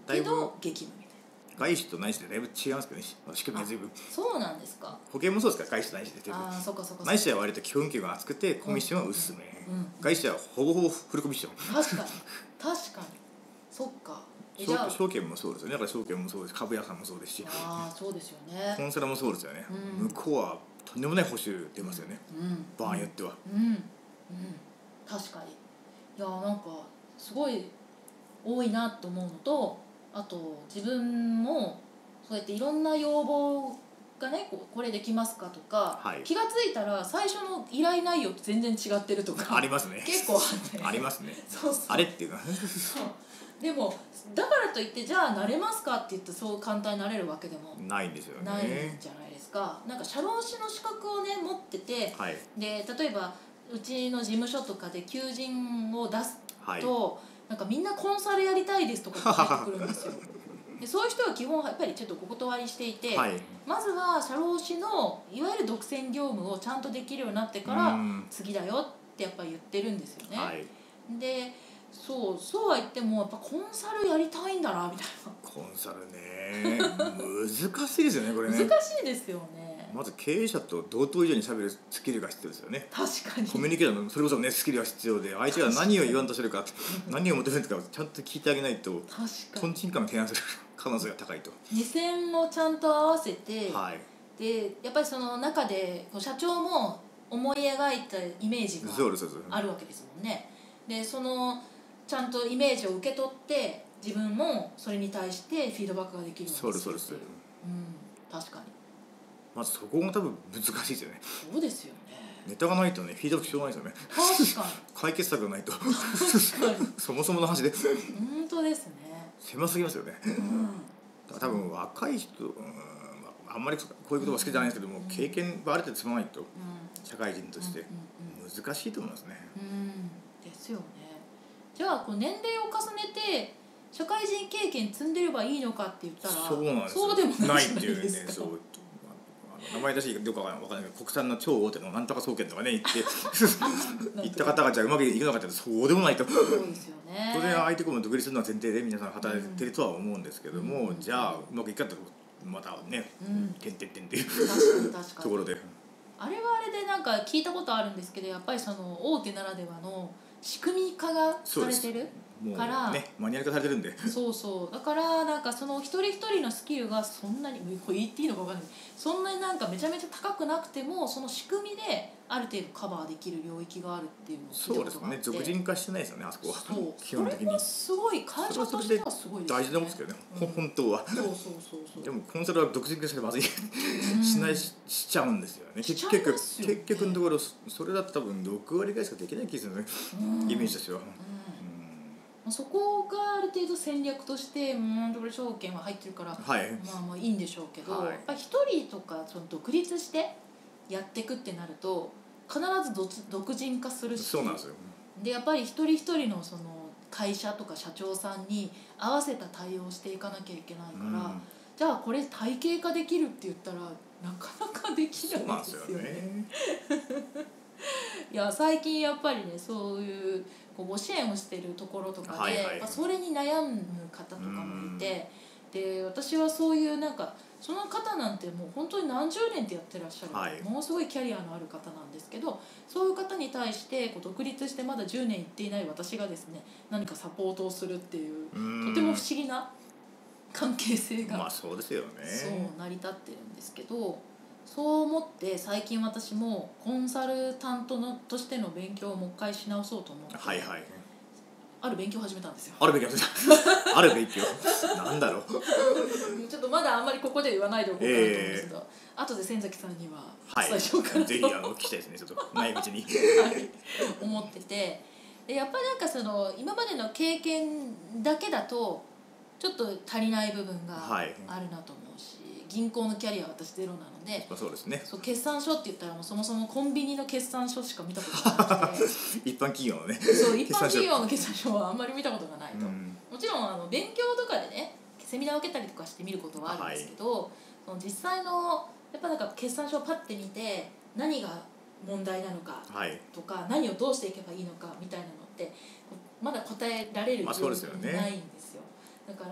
だいぶけど激務みたい外資と内資でだいぶ違いますけどね、仕組みが随分。 な。そうなんですか。 保険もそうですから、外資と内資で全部。 ああ、そっかそっか。 内資は割と基本給が厚くてコミッションは薄め、外資はほぼほぼフルコミッション。 確かに確かに。そっか。じゃあ証券もそうですよね。だから証券もそうです、株屋さんもそうですし、 ああそうですよね。 コンサルもそうですよね、向こうはとんでもない報酬出ますよね、場合によっては。 確かに。いやなんかすごい多いなと思うのと、あと自分もそうやっていろんな要望がね、これできますかとか、気がついたら最初の依頼内容と全然違ってるとかありますね。 結構あってありますね。 そうそう。 あれっていうのはそうでもだからといってじゃあなれますかって言ってそう簡単になれるわけでもないんですよね。 ないじゃないですか。なんか社労士の資格をね持ってて、で例えばうちの事務所とかで求人を出すと、なんかみんなコンサルやりたいですとかって出てくるんですよ。でそういう人は基本やっぱりちょっとお断りしていて、まずは社労士のいわゆる独占業務をちゃんとできるようになってから次だよってやっぱり言ってるんですよね。でそうは言ってもやっぱコンサルやりたいんだなみたいな。 コンサルね難しいですよねこれね。 難しいですよね。 まず経営者と同等以上に喋るスキルが必要ですよね。 確かに。 コミュニケーションのそれこそねスキルが必要で、相手が何を言わんとしてるか何を求めてるかちゃんと聞いてあげないととんちんかんの提案する可能性が高いと。 目線もちゃんと合わせて、でやっぱりその中で社長も思い描いたイメージがあるわけですもんね。でそのちゃんとイメージを受け取って自分もそれに対してフィードバックができるようにするっていう。確かに。 まずそこが多分難しいですよね。 そうですよね。 ネタがないとねフィードバックしようがないですよね。 確かに。 解決策がないと確かにそもそもの話で本当ですね。 狭すぎますよね。多分若い人、あんまりこういうことが好きじゃないんですけども、経験がある程度積まないと社会人として難しいと思いますね。 ですよね。じゃあ年齢を重ねて社会人経験積んでればいいのかって言ったらそうなんですよ。 そうでもないっていうね。そう名前出していいかどうかわからないけど、国産の超大手のなんとか総研とかね言って言った方がじゃあうまくいくのかってそうでもないと。 そうですよね。 当然相手も独立するのは前提で皆さん働いてるとは思うんですけども、じゃあうまくいくかってまたね点々点っていうところで。 あれはあれでなんか聞いたことあるんですけど、やっぱりその大手ならではの仕組み化がされてるからね、マニュアル化されてるんで、 そうだからなんかその一人一人のスキルがそんなにこれ言っていいのか分かんない、そんなになんかめちゃめちゃ高くなくてもその仕組みである程度カバーできる領域があるっていうのを聞いたことがあって。 そうですね、俗人化してないですよねあそこは。 基本的にそれはすごい会社としてはすごいですね。 大事なことですけどね、本当は。そうでもコンサルは独人化してまずいしないしちゃうんですよね。結局のところそれだと多分6割ぐらいしかできない気がするね、イメージとしては。 そこがある程度戦略として証券は入ってるから、まあいいんでしょうけど、やっぱり一人とかその独立してやっていくってなると必ず独人化するし、 そうなんですよ。 でやっぱり一人一人のその会社とか社長さんに合わせた対応をしていかなきゃいけないから、じゃあこれ体系化できるって言ったらなかなかできないですよね。いや最近やっぱりねそういうご支援をしているところとかで、それに悩む方とかもいて、で私はそういうなんかその方なんてもう本当に何十年ってやってらっしゃる、ものすごいキャリアのある方なんですけど、そういう方に対して独立してまだ10年いっていない私がですね何かサポートをするっていうとても不思議な関係性がそうですよね。 そう成り立ってるんですけど、そう思って最近私もコンサルタントとしての勉強をもう一回し直そうと思って、ある勉強を始めたんですよ。ある勉強なんだろうちょっとまだあんまりここで言わないでおこうかなと思うんですけど、後で千崎さんにはお伝えしようかなと、 ぜひ聞きたいですね、ちょっとない口に思ってて、でやっぱりなんかその今までの経験だけだとちょっと足りない部分があるなと思うし、銀行のキャリアは私ゼロなので、 そうですね。 決算書って言ったらもうそもそもコンビニの決算書しか見たことがなくて一般企業のね一般企業の決算書はあんまり見たことがないと、もちろん勉強とかでねセミナーを受けたりとかして見ることはあるんですけど、その実際のやっぱなんか決算書をパッて見て何が問題なのかとか、何をどうしていけばいいのかみたいなのってまだ答えられるようにないんですよ。だから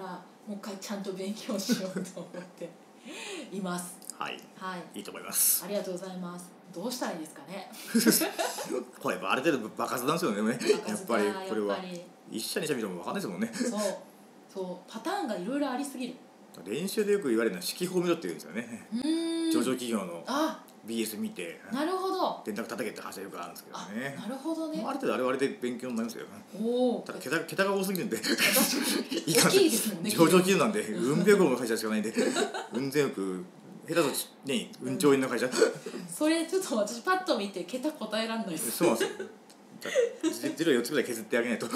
もう一回ちゃんと勉強しようと思っています。 はい、 はい、 いいと思います。 ありがとうございます。どうしたらいいですかね。 これある程度爆発なんですよね。やっぱりこれは一社二社見ても分かんないですもんね。 そうパターンがいろいろありすぎる。 練習でよく言われるのは指揮法見ろって言うんですよね。上場企業のBS 見て、 なるほど、 電卓叩けって話はよくあるんですけどね。 なるほどね。 ある程度あれはあれで勉強になりますよ。ただ桁が多すぎるんで大きいですもんね。 上場企業なんで運百億の会社しかないんで、運善よく下手とね運兆円の会社。 それちょっと私パッと見て桁答えらんないです。 そうなんですよ。ゼロ4つぐらい削ってあげないと。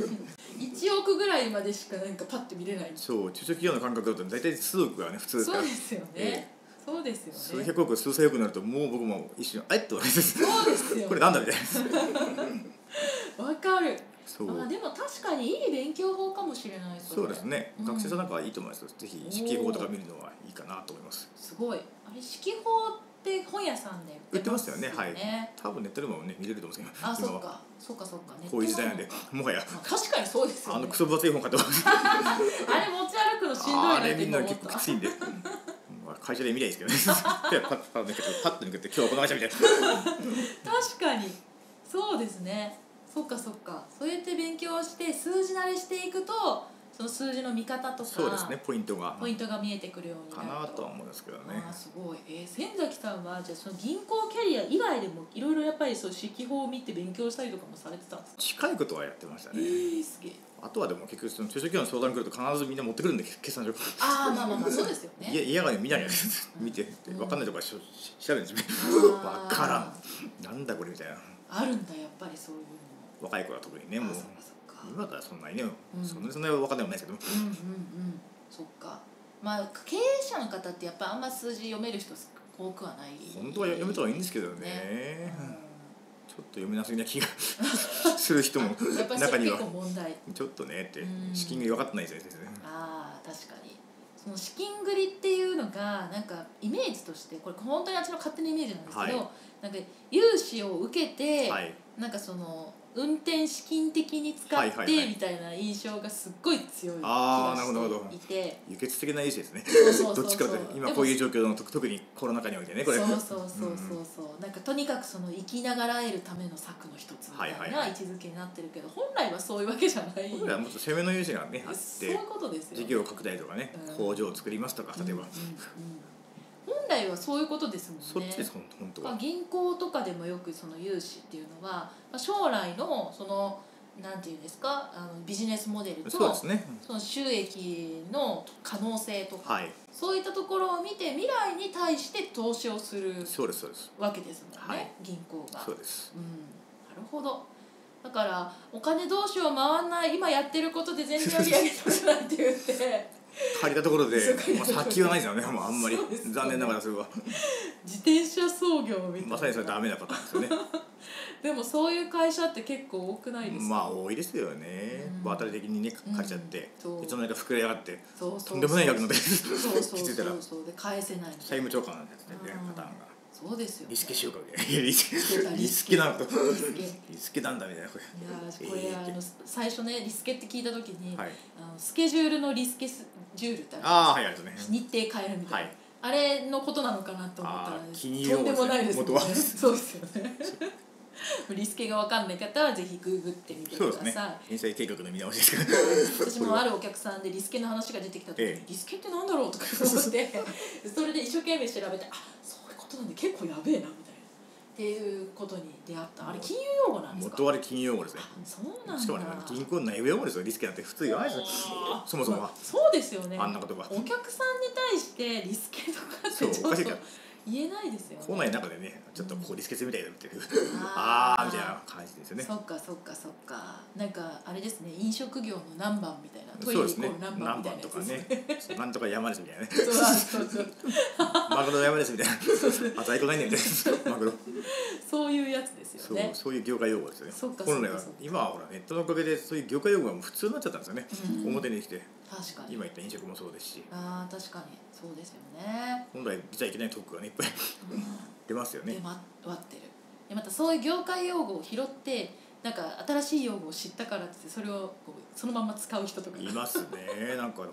1億ぐらいまでしかなんかパッと見れない。 そう、中小企業の感覚だと大体数億がね普通ですから。 そうですよね。そうですよね。 数百億数千億になるともう僕も一瞬あっとそうですよ。 これなんだみたいな。わかる。 そう。 でも確かにいい勉強法かもしれない。 そうですね。学生さんなんかはいいと思います。ぜひ指揮法とか見るのはいいかなと思います。 すごい。あれ指揮法って本屋さんで売ってますよね。はい。多分ネットでもね見れると思うんですけど。 あ、そっか。そうか。 こういう時代なんでもはや。 確かにそうですよね。 クソ分厚い本買ってます。 あれ持ち歩くのしんどいなって思った。あれみんな結構きついんで。会社で見ないですけどね。パッと抜けて今日はこの会社みたいな。 確かにそうですね。そっか。そうやって勉強して数字慣れしていくと、その数字の見方とか、 そうですね、ポイントが見えてくるようになるかなとは思うんですけどね。 すごい。千崎さんはじゃあその銀行キャリア以外でもいろいろやっぱりそう指揮法を見て勉強したりとかもされてたんですか？ 近いことはやってましたね。 すげえ。 あとはでも結局その中小企業の相談来ると必ずみんな持ってくるんで決算書。 まあそうですよね。 嫌がね見ないやつ見て分かんないところ調べるんですよ。分からん。なんだこれみたいな。 あるんだやっぱりそういうの。 若い子は特にねもう。今だったらそんなにね、そんなに分かんないもないですけど。 そっか。経営者の方ってやっぱあんま数字読める人多くはない。 本当は読めた方がいいんですけどね。ちょっと読めなすぎな気がする人も中にはちょっとねって資金繰り分かってないですね。 確かに。その資金繰りっていうのがなんかイメージとしてこれ本当に私の勝手なイメージなんですけど、なんか融資を受けてなんかその運転資金的に使ってみたいな印象がすっごい強い気がしていて、 輸血的な融資ですね。どっちかというと今こういう状況の特にコロナ禍においてねこれ。 そうなんかとにかくその生きながらえるための策の一つみたいな位置づけになってるけど、本来はそういうわけじゃない。 本来はもっと攻めの融資がねあって、 そういうことですよね。 事業拡大とかね、工場を作りますとか例えば。 本来はそういうことですもんね。 そっちです本当は。 銀行とかでもよくその融資っていうのは将来のそのなんていうんですかビジネスモデルとその収益の可能性とか、そういったところを見て未来に対して投資をするわけですもんね、銀行が。 そうです。 なるほど。だからお金どうしよう回んない、今やってることで全然売り上げ取れないって言って借りたところで先はないですよね。もうあんまり残念ながらそれは自転車操業みたいな。 まさにそれダメなパターンですよね。 でもそういう会社って結構多くないですか？ 多いですよね。場当たり的にね借りちゃっていつの間にか膨れ上がってとんでもない額ので気づいたらで返せない債務超過なんですねパターンが。 そうですよ。 リスケしようかみたいな。リスケなんだリスケなんだみたいな。これ最初ねリスケって聞いた時にスケジュールのリスケジュールってあるんですよ。日程変えるみたいな。あれのことなのかなと思ったらとんでもないですね。そうですよね。リスケが分かんない方はぜひググってみてください。 返済計画の見直しですから。 私もあるお客さんでリスケの話が出てきた時にリスケってなんだろうとか思ってそれで一生懸命調べてそういうことなんで結構やべえなみたいなっていうことに出会った。あれ金融用語なんですか？ 元はあれ金融用語ですね。 そうなんだ。 しかも銀行の内部用語ですよ。リスケなんて普通言わないですよ。そもそもは。 そうですよね。 あんな言葉。 お客さんに対してリスケとかってちょっと言えないですよね。 校内の中でね、ちょっとこうリスケするみたいなっていうみたいな感じですよね。 そっか。なんかあれですね、飲食業の何番みたいな、トイレイコール何番みたいなやつですね。 なんとか山ですみたいなね。 そう。 マグロの山ですみたいな。在庫ないねみたいな。マグロ。 そういうやつですよね。 そういう業界用語ですよね。 本来は今はほらネットのおかげでそういう業界用語がもう普通になっちゃったんですよね。表に来て。 確かに。 今言った飲食もそうですし。 確かにそうですよね。 本来出ちゃいけないトークがねいっぱい出ますよね。 出回ってる。でまたそういう業界用語を拾ってなんか新しい用語を知ったからってそれをそのまま使う人とかいますね。なんかこれ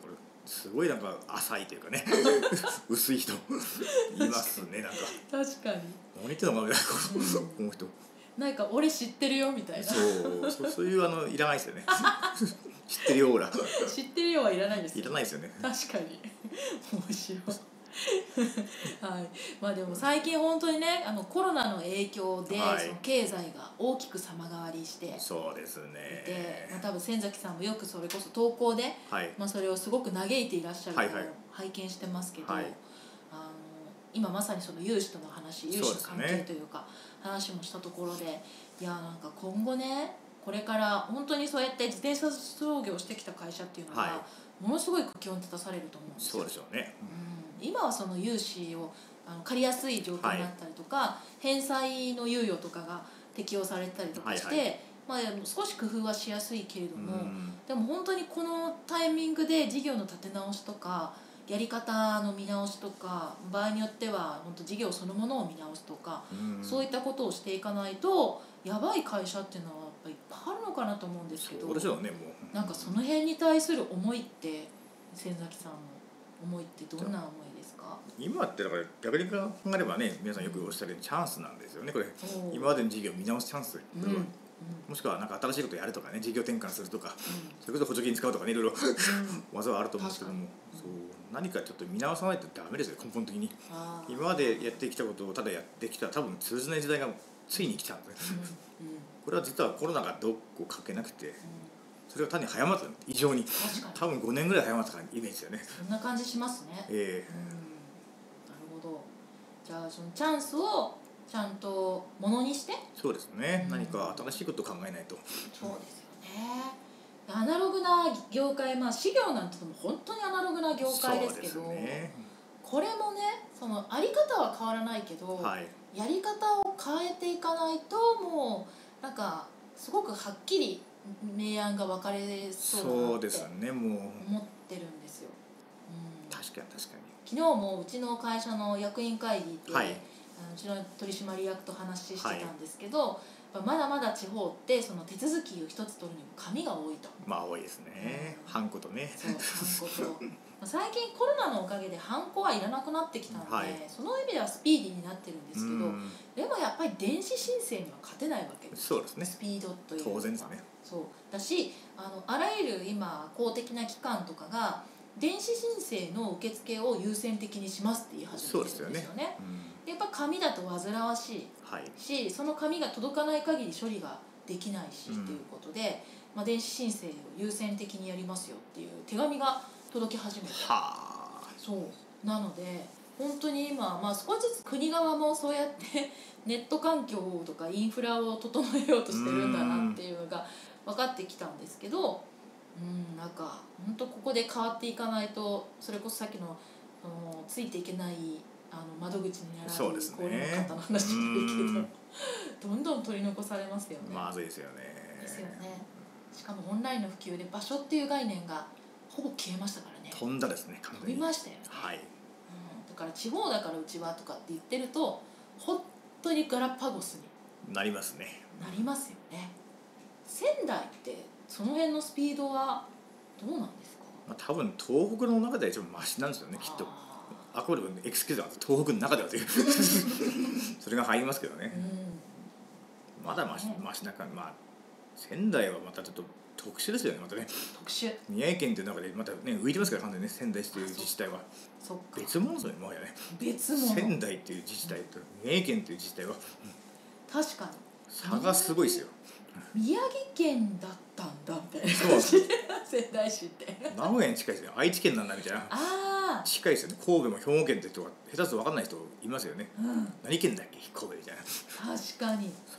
すごいなんか浅いというかね薄い人いますね。なんか確かに何言ってんのかなみたいな思う人、 なんか俺知ってるよみたいな。 そういういらないですよね知ってるよほら知ってるよはいらないですよ。 いらないですよね。 確かに面白いはい、まあでも最近本当にねコロナの影響で、 はい、 その経済が大きく様変わりしてそうですね。 で、多分千崎さんもよくそれこそ投稿で、それをすごく嘆いていらっしゃるのを拝見してますけど、今まさにその融資との話、融資の関係というか話もしたところで、いやなんか今後ねこれから本当にそうやって自転車操業をしてきた会社っていうのが、ものすごい苦境に立たされると思うんですよ。 そうでしょうね。 今はその融資を借りやすい状況になったりとか、返済の猶予とかが適用されたりとかして、少し工夫はしやすいけれども、でも本当にこのタイミングで事業の立て直しとかやり方の見直しとか、場合によっては本当事業そのものを見直すとか、そういったことをしていかないとやばい会社っていうのはやっぱいっぱいあるのかなと思うんですけど、 そうでしょうね。もうなんかその辺に対する思いって千崎さんの思いってどんな思いですか？ 今ってだから逆に考えればね、皆さんよくおっしゃるようにチャンスなんですよねこれ。今までの事業を見直すチャンス、もしくはなんか新しいことやるとかね、事業転換するとか、それこそ補助金使うとかね、いろいろ技はあると思うんですけども、何かちょっと見直さないとダメですよ根本的に。今までやってきたことをただやってきたら多分通じない時代がついに来たんですねこれは実はコロナがどこかけなくて、それが単に早まった異常に多分5年ぐらい早まったイメージですよね。 そんな感じしますね。なるほど。じゃあそのチャンスをちゃんとものにして、 そうですね、何か新しいことを考えないと。 そうですよね。アナログな業界、私業なんてのも本当にアナログな業界ですけど、これもねそのあり方は変わらないけど、やり方を変えていかないともうなんかすごくはっきり明暗が分かれそうだなって思ってるんですよ。 確かに昨日もうちの会社の役員会議で、うちの取締役と話してたんですけど、まだまだ地方ってその手続きを一つ取るにも紙が多いと。 多いですね。ハンコとね。 そう、ハンコと最近コロナのおかげでハンコはいらなくなってきたので、その意味ではスピーディーになってるんですけど、でもやっぱり電子申請には勝てないわけです。 そうですね。 スピードという当然ですね。 そうだし、あらゆる今公的な機関とかが電子申請の受付を優先的にしますって言い始めてるんですよね。やっぱ紙だと煩わしいし、その紙が届かない限り処理ができないしっていうことで、電子申請を優先的にやりますよっていう手紙が届き始めた。そうなので本当に今、少しずつ国側もそうやってネット環境とかインフラを整えようとしてるんだなっていうのが分かってきたんですけど、なんか本当ここで変わっていかないと、それこそさっきのついていけない窓口にならない高齢の方の話だけど、どんどん取り残されますよね。 まずいですよね。 ですよね。しかもオンラインの普及で場所っていう概念がほぼ消えましたからね。 飛んだですね。 飛びましたよね。だから地方だからうちはとかって言ってると本当にガラパゴスになりますね。 なりますよね。仙台ってその辺のスピードはどうなんですか？ 多分東北の中では一番マシなんですよね、きっと。あくまでもエクスキューズは東北の中ではというそれが入りますけどね。まだマシな感じ。仙台はまたちょっと特殊ですよね。またね、 特殊。 宮城県という中でまたね浮いてますから、完全にね、仙台市という自治体は別物ですよね。もはやね、 別物。 仙台という自治体と宮城県という自治体は確かに差がすごいですよ。 宮城県だったんだみたいな。仙台市って名古屋に近いですよ。愛知県なんだみたいな。近いですよね。神戸も兵庫県って人が下手すと分かんない人いますよね。何県だっけ神戸みたいな。 確かに。 そう。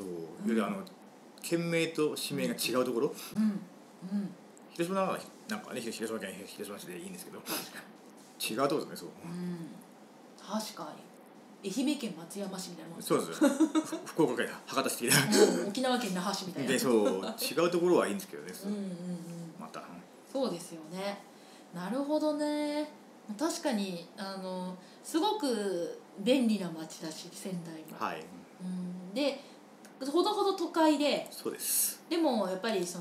いわゆる県名と市名が違うところ。広島なんかね、広島県広島市でいいんですけど、違うところですね。そう。 確かに。愛媛県松山市みたいなもん。 そうですよ。福岡県博多市的な。 沖縄県那覇市みたいな。 で、そう違うところはいいんですけどね。また。 そうですよね。なるほどね。確かにすごく便利な街だし仙台も。でほどほど都会で。 そうです。 でもやっぱりその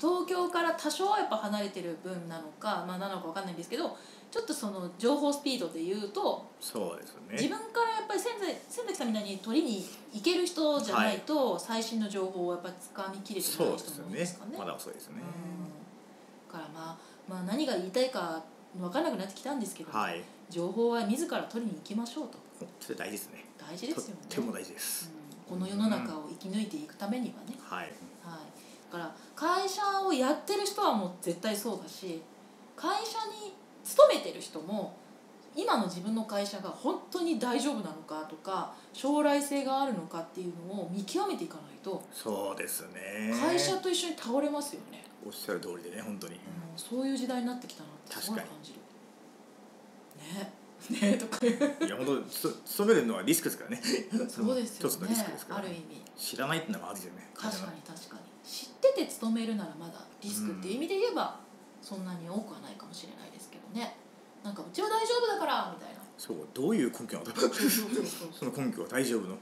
東京から多少はやっぱ離れてる分なのか、なのか分かんないんですけど、ちょっとその情報スピードでいうと、 そうですよね。 自分からやっぱり千崎さんみたいに取りに行ける人じゃないと、最新の情報をやっぱり掴みきれてない人も多いですかね。 まだ遅いですね。 だから何が言いたいか分からなくなってきたんですけど、情報は自ら取りに行きましょうと。 それ大事ですね。 大事ですよね。 とっても大事です。 この世の中を生き抜いていくためにはね。だから会社をやってる人はもう絶対そうだし、会社に勤めてる人も今の自分の会社が本当に大丈夫なのかとか、将来性があるのかっていうのを見極めていかないと、 そうですね、 会社と一緒に倒れますよね。 おっしゃる通りでね、本当に、 そういう時代になってきたなってすごい感じる。ねとかいや本当勤めるのはリスクですからね。 そうですよね。 一つのリスクですから、 ある意味知らないってのはまずいよね。 確かに知ってて勤めるならまだリスクっていう意味で言えばそんなに多くはないかもしれないですけどね。なんかうちは大丈夫だからみたいな。 そう、どういう根拠なの？その根拠は大丈夫の。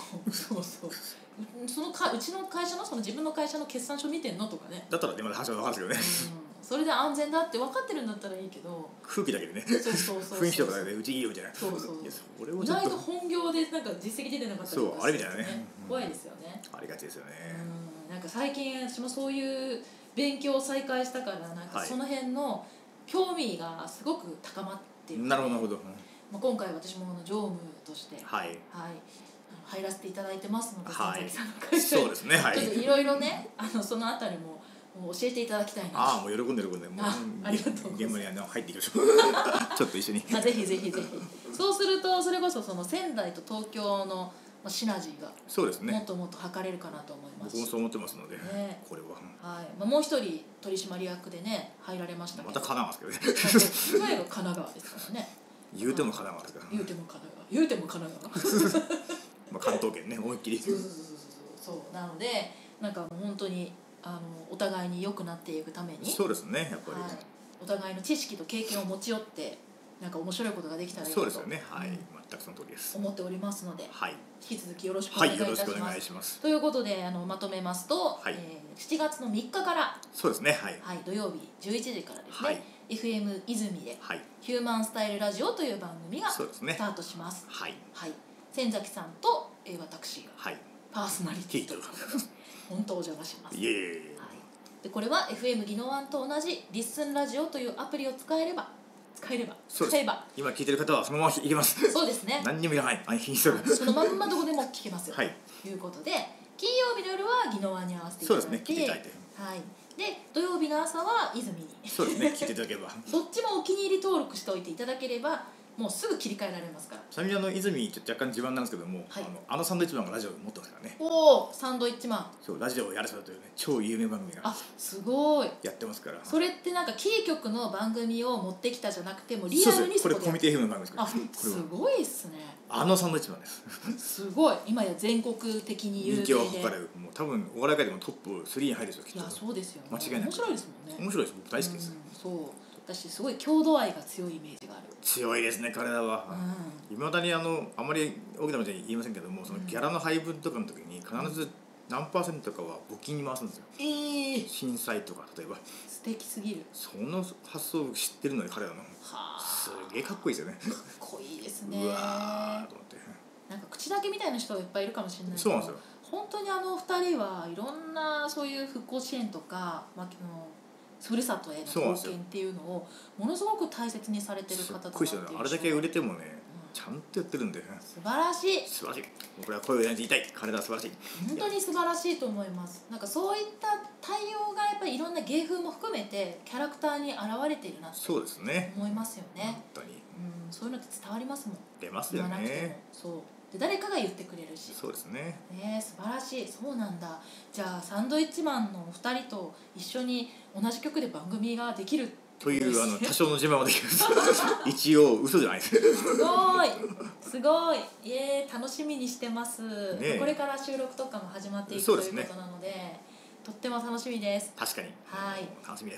うちの会社の自分の会社の決算書見てんのとかね。 だったらねまだ話は分かるんですけどね。 それで安全だって分かってるんだったらいいけど、 空気だけでね、雰囲気とかでうちいいよみたいな。 意外と本業でなんか実績出てなかったりとか、 あれみたいなね、 怖いですよね。 ありがちですよね。 なんか最近私もそういう勉強を再開したから、なんかその辺の興味がすごく高まっている。 なるほどなるほど。 今回私も常務として入らせていただいてますので、千崎さんの会社にちょっといろいろね、そのあたりも教えていただきたいな。 もう喜んで。 ありがとうございます。 現場に入っていきましょう。ちょっと一緒に。 ぜひぜひ。そうするとそれこそその仙台と東京のシナジーがもっともっと図れるかなと思います。 僕もそう思ってますので、これは。 もう一人取締役でね入られましたけど。 また神奈川ですけどね。神奈川ですからね。 言うても神奈川ですから。 言うても神奈川。 関東圏ね、思いっきり。 そうなので、なんかもう本当にお互いに良くなっていくために、 そうですね、やっぱり、 お互いの知識と経験を持ち寄ってなんか面白いことができたらいいなと。 そうですよね、全くその通りです。 思っておりますので、引き続きよろしくお願いいたします。ということでまとめますと、7月の3日からそうですね、 土曜日11時からですね、FM 泉でヒューマンスタイルラジオという番組がスタートします。千崎さんと私がパーソナリティと本当お邪魔します。でこれは FM ギノワンと同じリッスンラジオというアプリを使えば今聞いてる方はそのままいけます。 そうですね。 何にもいらない。 そのまんまどこでも聞けますよ。ということで金曜日の夜はギノワンに合わせていただいて、聞いていただいて、で土曜日の朝は泉にそうですね、聞いていただければどっちもお気に入り登録しておいていただければもうすぐ切り替えられますから。 ちなみに泉ちょっと若干自慢なんですけども、サンドイッチマンがラジオを持ってますからね。 サンドイッチマン、 そうラジオをやらせたというね超有名番組がすごいやってますから。 それってなんかキー局の番組を持ってきたじゃなくてもリアルにこれコミュニティ FM の番組ですから。 すごいっすね。 サンドイッチマンです。 すごい、今や全国的に有名で人気を誇れる、もう多分お笑い界でもトップ3に入るでしょう。 いやそうですよね。 間違いない。 面白いですもんね。 面白いです、僕大好きです。 そう私すごい郷土愛が強いイメージがある。 強いですね彼らは。いまだにあまり大きなことは言いませんけども、そのギャラの配分とかの時に必ず何%かは募金に回すんですよ。震災とか例えば。 素敵すぎる。 その発想を知ってるのに彼らのすげえかっこいいですよね。 かっこいいですね。 うわーと思って。 なんか口だけみたいな人がいっぱいいるかもしれないけど、 そうなんですよ。 本当に2人はいろんなそういう復興支援とか、ふるさとへの貢献っていうのをものすごく大切にされてる方だなっていう。 すっごいですよね。あれだけ売れてもね、ちゃんとやってるんで。 素晴らしい。 素晴らしい。これは声を言いたい。彼らは素晴らしい。 本当に素晴らしいと思います。なんかそういった対応がやっぱりいろんな芸風も含めてキャラクターに現れているなって思いますよね。 本当に。 そういうのって伝わりますもん。 出ますよね。 そうで誰かが言ってくれるし。 そうですね。 素晴らしい。そうなんだ。じゃあサンドイッチマンの2人と一緒に同じ曲で番組ができるという多少の自慢はできる一応嘘じゃないです。 すごい楽しみにしてます。これから収録とかも始まっていくということなので、とっても楽しみです。 確かに。楽しみです。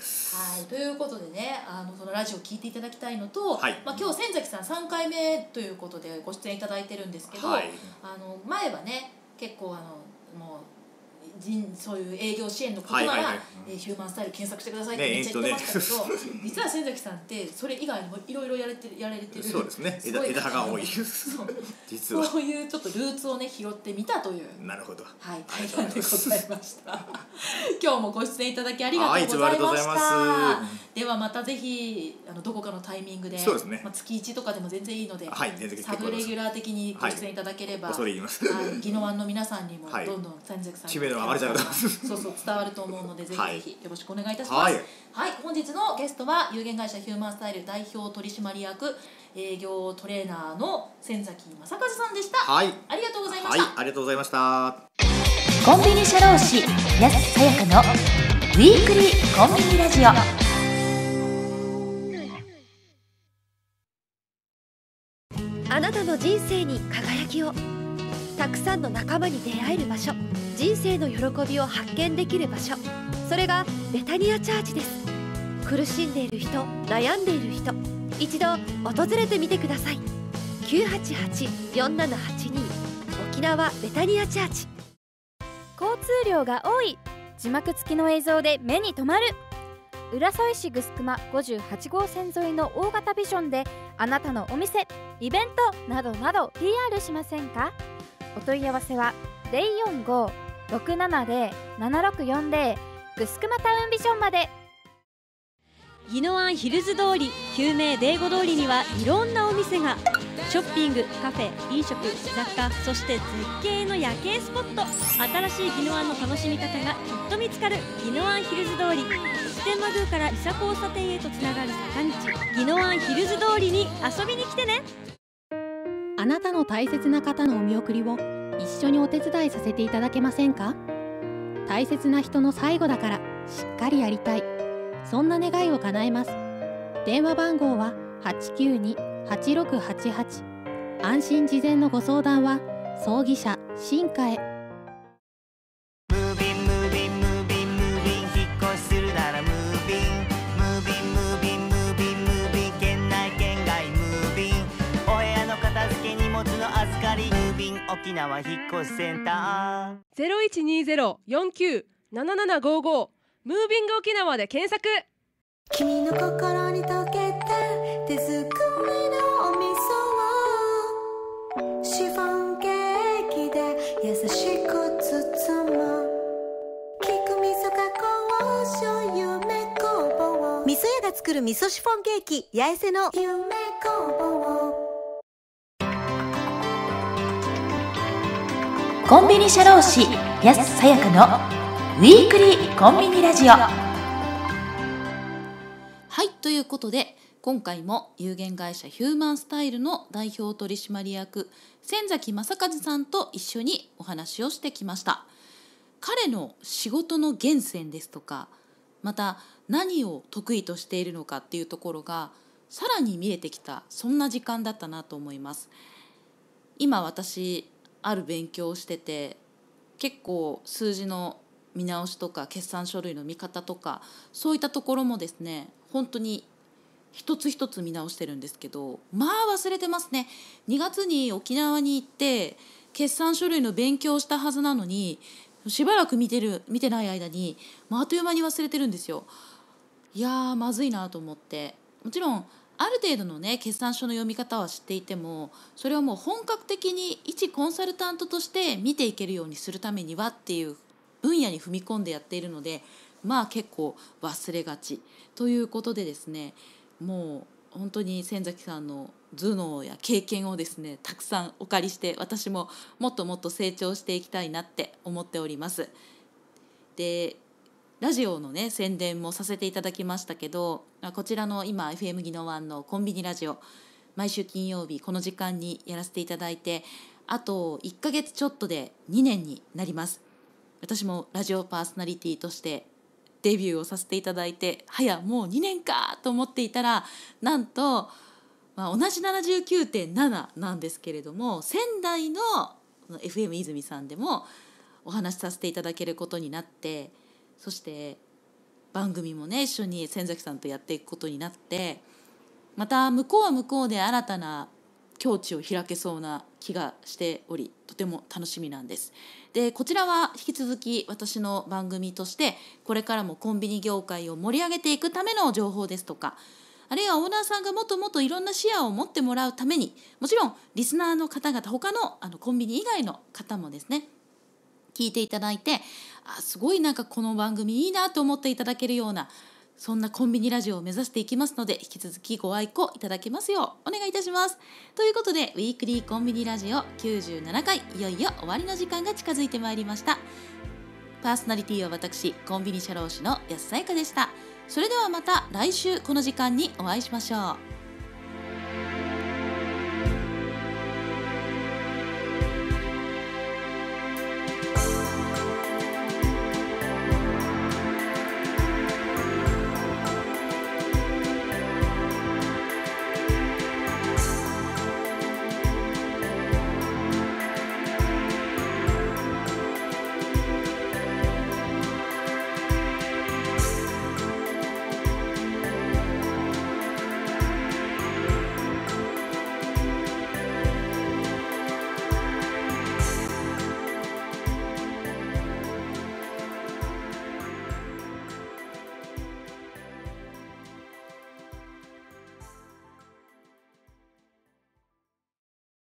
ということでね、そのラジオを聞いていただきたいのと、今日千崎さん3回目ということでご出演いただいてるんですけど、前はね結構もうそういう営業支援のことなら、 はいはいはいヒューマンスタイル検索してくださいってめっちゃ言ってましたけど、 ね実は千崎さんってそれ以外にもいろいろやられてる。 そうですね。 すごい枝葉が多い。 そう実は。 そういうちょっとルーツをね拾ってみたという。 なるほど。 はい、対談でございました。今日もご出演いただきありがとうございました。 はい、いつもありがとうございます。 ではまたぜひどこかのタイミングで、 そうですね。 月1とかでも全然いいので、 はい、全然サブレギュラー的にご出演いただければ、 恐れ入ります。 宜野湾の皆さんにもどんどん千崎さん知名度が上がりたいと思います。 そう伝わると思うのでぜひぜひよろしくお願いいたします。 はい、 はい、本日のゲストは有限会社ヒューマンスタイル代表取締役営業トレーナーの千崎正和さんでした。 はい、 ありがとうございました。 はい、ありがとうございました。 コンビニ社労士安さやかのウィークリーコンビニラジオ。 あなたの人生に輝きを、たくさんの仲間に出会える場所、人生の喜びを発見できる場所、それがベタニアチャーチです。苦しんでいる人、悩んでいる人、一度訪れてみてください。 988-4782 沖縄ベタニアチャーチ。 交通量が多い、字幕付きの映像で目に留まる。浦添市ぐすくま58号線沿いの大型ビジョンであなたのお店、イベントなどなど PR しませんか？お問い合わせは 045-670-7640 ぐすくまタウンビジョンまで。 宜野湾ヒルズ通り旧名デーゴ通りにはいろんなお店が、ショッピング、カフェ、飲食、雑貨、そして絶景の夜景スポット。新しい宜野湾の楽しみ方がきっと見つかる宜野湾ヒルズ通り。普天満宮から伊佐交差点へとつながる坂道、宜野湾ヒルズ通りに遊びに来てね。 あなたの大切な方のお見送りを一緒にお手伝いさせていただけませんか？大切な人の最後だからしっかりやりたい、そんな願いを叶えます。電話番号は 892-8688。 安心事前のご相談は葬儀社新華へ。 ムービンムービンムービンムービン引っ越しするならムービンムービンムービンムービンムービン県内県外ムービンお部屋の片付け荷物の預かりムービン沖縄引っ越しセンター。 0120-49-7755 ムービング沖縄で検索。 君の心に溶けた手作りのお味噌をシフォンケーキで優しく包む菊味噌加工醤油梅工房味噌屋が作る味噌シフォンケーキ八重瀬の夢工房。 コンビニ社労士安さやかのウィークリーコンビニラジオ。はい、ということで今回も有限会社ヒューマンスタイルの代表取締役千崎正和さんと一緒にお話をしてきました。彼の仕事の源泉ですとか、また何を得意としているのかっていうところがさらに見えてきた、そんな時間だったなと思います。今私ある勉強をしてて、結構数字の見直しとか決算書類の見方とかそういったところもですね、本当に一つ一つ見直してるんですけど、まあ忘れてますね。2月に沖縄に行って決算書類の勉強をしたはずなのに、しばらく見てない間に、あっという間に忘れてるんですよ。いやーまずいなと思って。もちろんある程度のね決算書の読み方は知っていても、それをもう本格的に一コンサルタントとして見ていけるようにするためにはっていう分野に踏み込んでやっているので、結構忘れがちということでですね、もう本当に千崎さんの頭脳や経験をですねたくさんお借りして、私ももっともっと成長していきたいなって思っております。でラジオのね宣伝もさせていただきましたけど、こちらの今 FM 宜野湾のコンビニラジオ、毎週金曜日この時間にやらせていただいて、あと1ヶ月ちょっとで2年になります。私もラジオパーソナリティとしてデビューをさせていただいて、もう2年かと思っていたら、なんと、同じ 79.7 なんですけれども、仙台の FM 泉さんでもお話しさせていただけることになって、そして番組もね一緒に千崎さんとやっていくことになって、また向こうは向こうで新たな境地を開けそうな気がしており、とても楽しみなんです。でこちらは引き続き私の番組としてこれからもコンビニ業界を盛り上げていくための情報ですとか、あるいはオーナーさんがもっともっといろんな視野を持ってもらうために、もちろんリスナーの方々、他のコンビニ以外の方もですね聞いていただいて、すごいなんかこの番組いいなと思っていただけるような、そんなコンビニラジオを目指していきますので、引き続きご愛顧いただけますようお願いいたします。ということでウィークリーコンビニラジオ97回、いよいよ終わりの時間が近づいてまいりました。パーソナリティは私コンビニ社労士の安さやかでした。それではまた来週この時間にお会いしましょう。